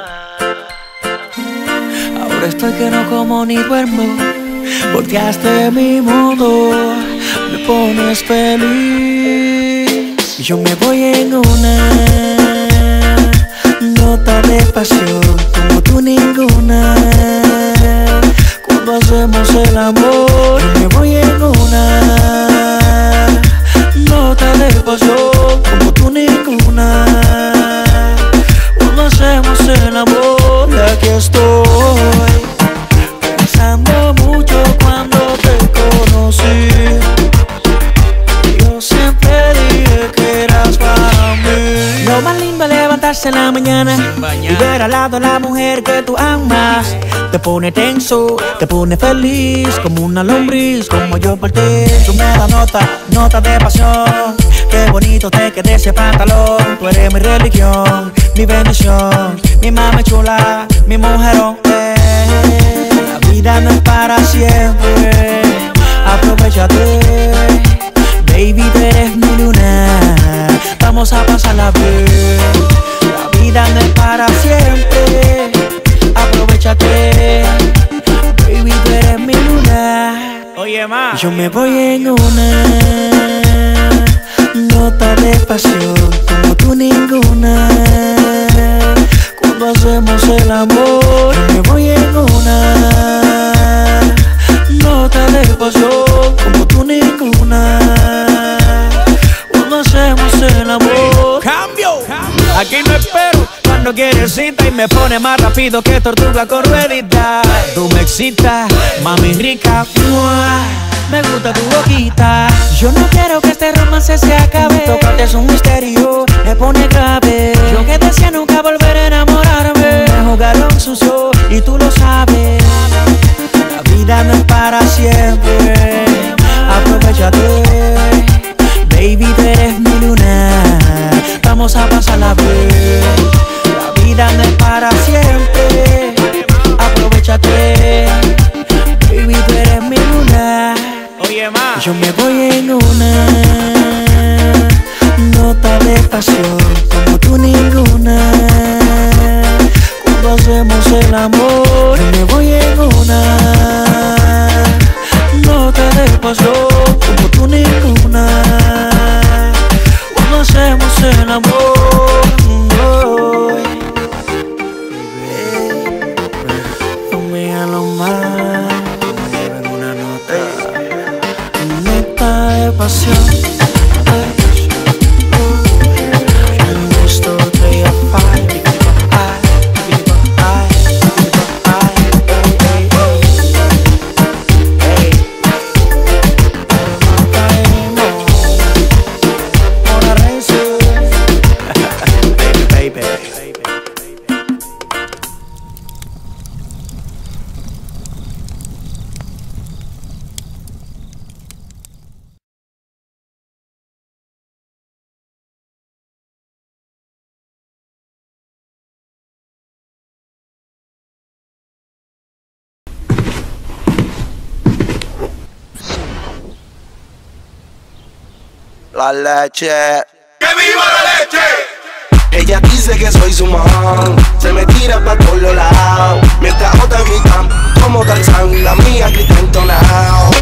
Ahora estoy que no como ni duermo, volteaste mi mundo, me pones feliz. Y yo me voy en una nota de pasión, como tú ninguna. Cuando hacemos el amor, yo me voy en una nota de pasión, como tú ninguna. Cuando hacemos el amor, y aquí estoy pensando mucho cuando te conocí. Yo siempre dije que eras para mí. Lo más lindo es levantarse en la mañana y ver al lado a la mujer que tú amas. Te pone tenso, te pone feliz, como una lombriz, como yo por ti. Tú me das nota, nota de pasión. Qué bonito te queda ese pantalón. Tú eres mi religión, mi bendición, mi mami chula, mi mujerón. Eh. La vida no es para siempre, aprovechate. Baby, tú eres mi luna, vamos a pasarla bien. La vida no es para siempre, aprovechate. Baby, tú eres mi luna. Oye, ma, yo me voy en una nota de pasión, como tú ninguna. Cuando hacemos el amor, yo me voy en una nota de pasión, como tú ninguna. Cuando hacemos el amor, cambio. Aquí no espero, cuando quieres cita y me pone más rápido que tortuga con ruedita. Tú me excitas, mami rica, ¡mua! Me gusta tu boquita. Yo no quiero que este romance se acabe. Tocarte es un misterio, me pone grave. Yo que decía nunca volver a enamorarme. Me jugaron sucio y tú lo sabes. La vida no es para siempre, aprovechate. Baby, tú eres mi luna, vamos a pasarla bien. La vida no es para siempre, aprovechate. Baby, tú eres mi luna. Oye, ma, yo me voy en una nota de pasión, como tú ninguna. Cuando hacemos el amor, yo me voy en una nota de pasión, como tú ninguna. Cuando hacemos el amor, oh, no me hagas mal. Una nota, nota de pasión. En esto te apago.
la leche.
¡Que viva la leche!
Ella dice que soy su mom, se me tira pa' todos los lados, mientras otras gritan como Tarzán, la mía grita entonado.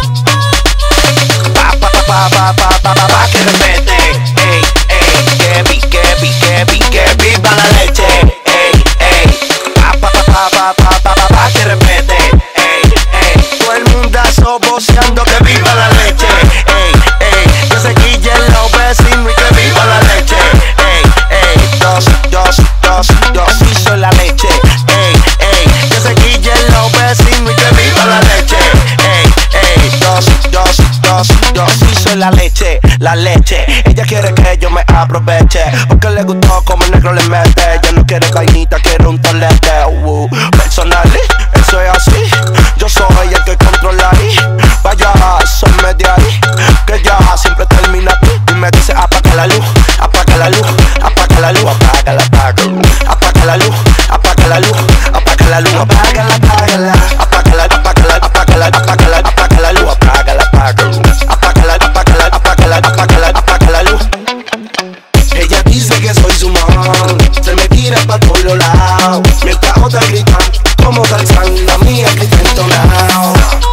Pa pa pa pa pa pa pa pa que repete, ey ey, que vi que vi que vi que viva la leche, ey ey, pa pa pa pa pa pa pa pa que repete, ey ey, todo el mundazo voceando que viva la leche, ey ey, que se quillen los vecinos y que viva la leche, ey ey, dos dos dos dos y soy la leche, ey ey, que se quillen los vecinos y que viva la leche, ey ey, dos dos dos dos y soy la leche, la leche. Ella quiere que yo me aproveche, porque le gustó como el negro le mete. Ella no quiere vainita, quiere un tolete. Uh, personal, eso es así. Yo soy el que controla ahí. Vaya, soy media ahí, que ya siempre termina aquí. Y me dice apaga la luz, apaga la luz, apaga la luz, apaga la apaga, apaga la luz, apaga la luz, apaga la luz, apaga la apaga la, apaga la apaga la apaga la apaga la apaga la luz, apaga la apaga, apaga la apaga la apaga la apaga la apaga la luz. Ella dice que soy su mom, se me tira pa' todos los lados, mientras otras gritan como Tarzán, la mía grita entonado.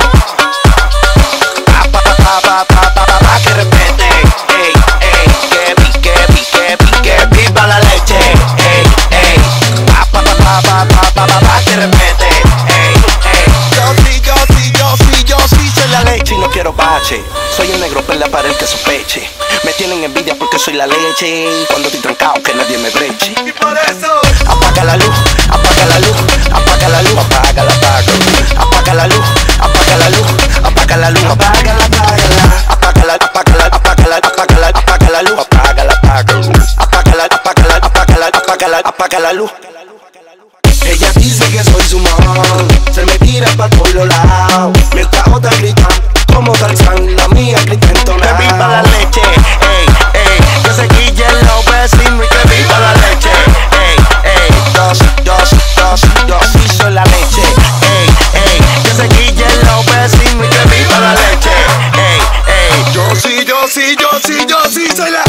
Pa pa pa pa pa pa pa pa que repete, ey ey, que vi que vi que vi que viva la leche, ey ey, pa pa pa pa pa pa pa pa que repete, ey ey. Yo sí yo sí yo sí yo sí soy la leche y no quiero bache. Soy el negro perla para el que sospeche. Me tienen envidia porque soy la leche y cuando estoy trancado que nadie me breche. Y por eso apaga la luz, apaga la luz, apaga la luz, apaga la apaga, apaga la luz, apaga la luz, apaga la luz, apaga la apaga la, apaga la apaga la apaga la apaga la apaga la luz, apaga la apaga, apaga la apaga la apaga la apaga la apaga la luz. Ella dice que soy su mom, se me tira pa' todos los lados, mientras otras gritan como Tarzán, la mía grita entonada. Que viva la leche, ey ey, que se quillen los vecinos y que viva la leche, ey ey, dos dos dos dos y soy la leche, ey ey, que se quillen los vecinos y que viva la leche, ey ey. Yo sí yo sí yo sí yo sí soy la.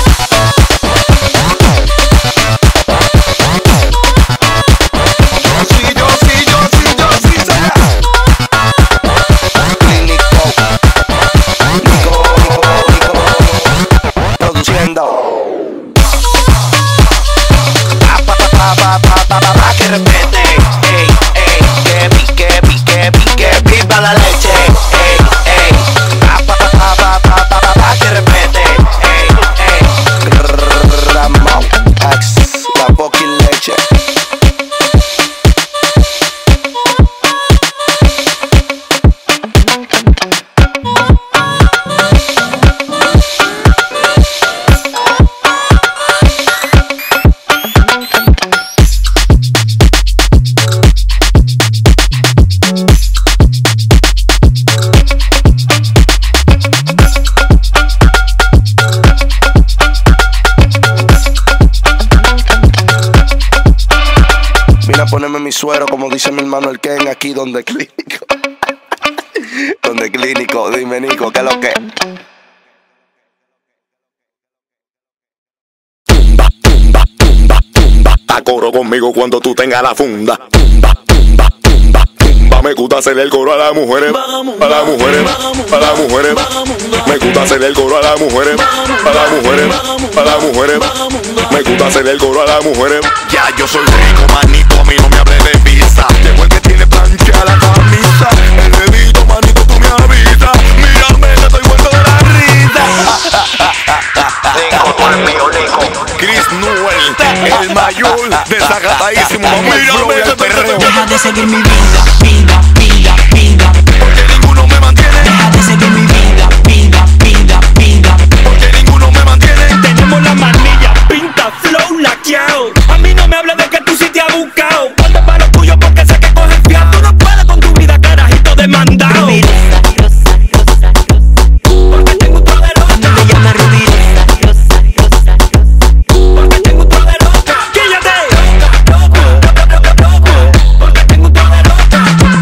Que repete, ey, ey, que vi, que vi, que vi, que viva la leche, ey, ey, pa pa pa pa pa pa pa pa que repete, ey, ey, Ramao, X, la fucking leche. Poneme mi suero, como dice mi hermano el Ken, aquí donde clínico. Donde clínico, dime Nico, ¿qué es lo que?
Tumba, tumba, tumba, tumba. A coro conmigo cuando tú tengas la funda. Tumba, tumba, tumba, tumba. Me gusta hacerle el coro a las mujeres, a las mujeres, a las mujeres. Me gusta hacerle el coro a las mujeres, a las mujeres, a las mujeres. Me gusta hacerle el coro a las mujeres.
Ya yo soy rico, manito, a mí no me hables de visa. Llegó el que tiene plancha la camisa. El bebito, manito, tú me avisas. Mírame, que estoy muerto de la risa. Nico, tú eres mío, Nico. Chris Newell, el mayor, desacatadísimo. Mírame, que estoy muerto.
Deja de seguir mi vida, vida, vida, vida.
Porque ninguno me mantiene.
Deja de seguir mi vida, vida, vida, vida.
Porque ninguno me mantiene.
Tenemos la manilla, pinta, flow, laqueado. A mí no me hables de que tú sí te has buscado. Ponte para lo tuyo porque sé que coges fiado. Tú no puedes con tu vida, carajito demandado. Porque tengo un tro de loca.
Me llama Ruby Rosa, Rosa, Rosa.
Porque tengo un tro de loca. Quíllate. Porque tengo un tro de loca.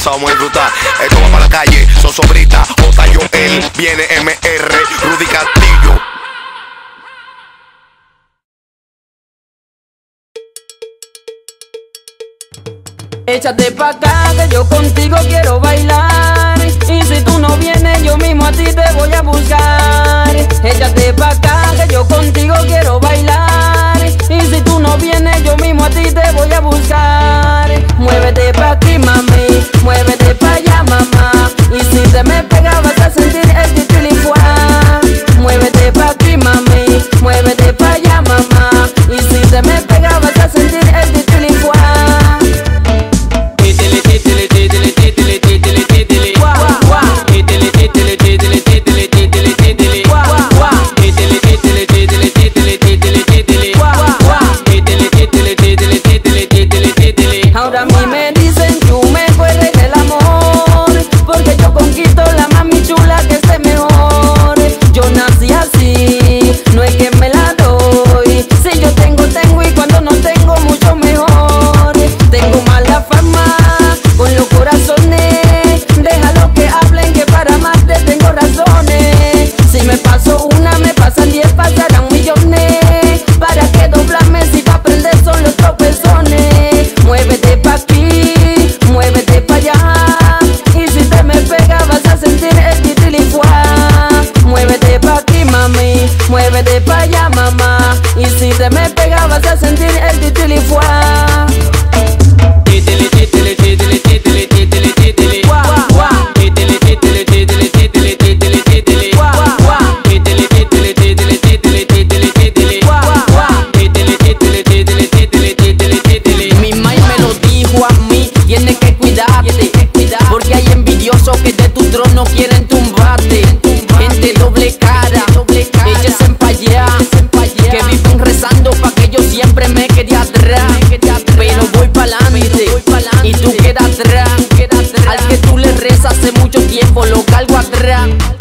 cosa vamos a disfrutar. Esto va para la calle, Zozobrita, J. Joel, viene M R, Rudy Castillo.
Échate pa' acá que yo contigo quiero bailar. Y si tú no vienes yo mismo a ti te voy a buscar. Échate pa' acá que yo contigo quiero bailar. Y si tú no vienes yo mismo a ti te voy a buscar. Muévete pa' aquí mami, muévete pa' allá mamá. Y si te me pegas vas a sentir el titilifuá. Muévete pa' aquí mami, muévete pa' allá mamá. Y si te me pegas vas a sentir el titilifuá. Ahora a mí me dicen tú me puedes el amor, porque yo conquisto la mami chula que esté mejor. Yo nací así, no es que me la doy. Si yo tengo, tengo y cuando no tengo mucho mejor. Tengo mala fama con los corazones. Déjalo que hablen que para amarte tengo razones. Si me paso una, me pasan diez, pasarán millones. ¿Para qué doblarme si pa' aprender son los tropezones? Muévete pa' aquí, muévete pa' allá. Y si te me pega vas a sentir el titilifuá. Muévete pa' aquí mami, muévete pa' allá mamá. Y si te me pega vas a sentir el titilifuá. Mi mai me lo dijo a mí, tienes que cuidarte, porque hay envidiosos que de tu trono quieren tumbarte. Gente doble cara, échese pa' allá, que viven rezando pa' que yo siempre me quede atrás. Pero voy pa'lante y tú quedas atrás. Al que tú le rezas hace mucho tiempo lo cargo atrás.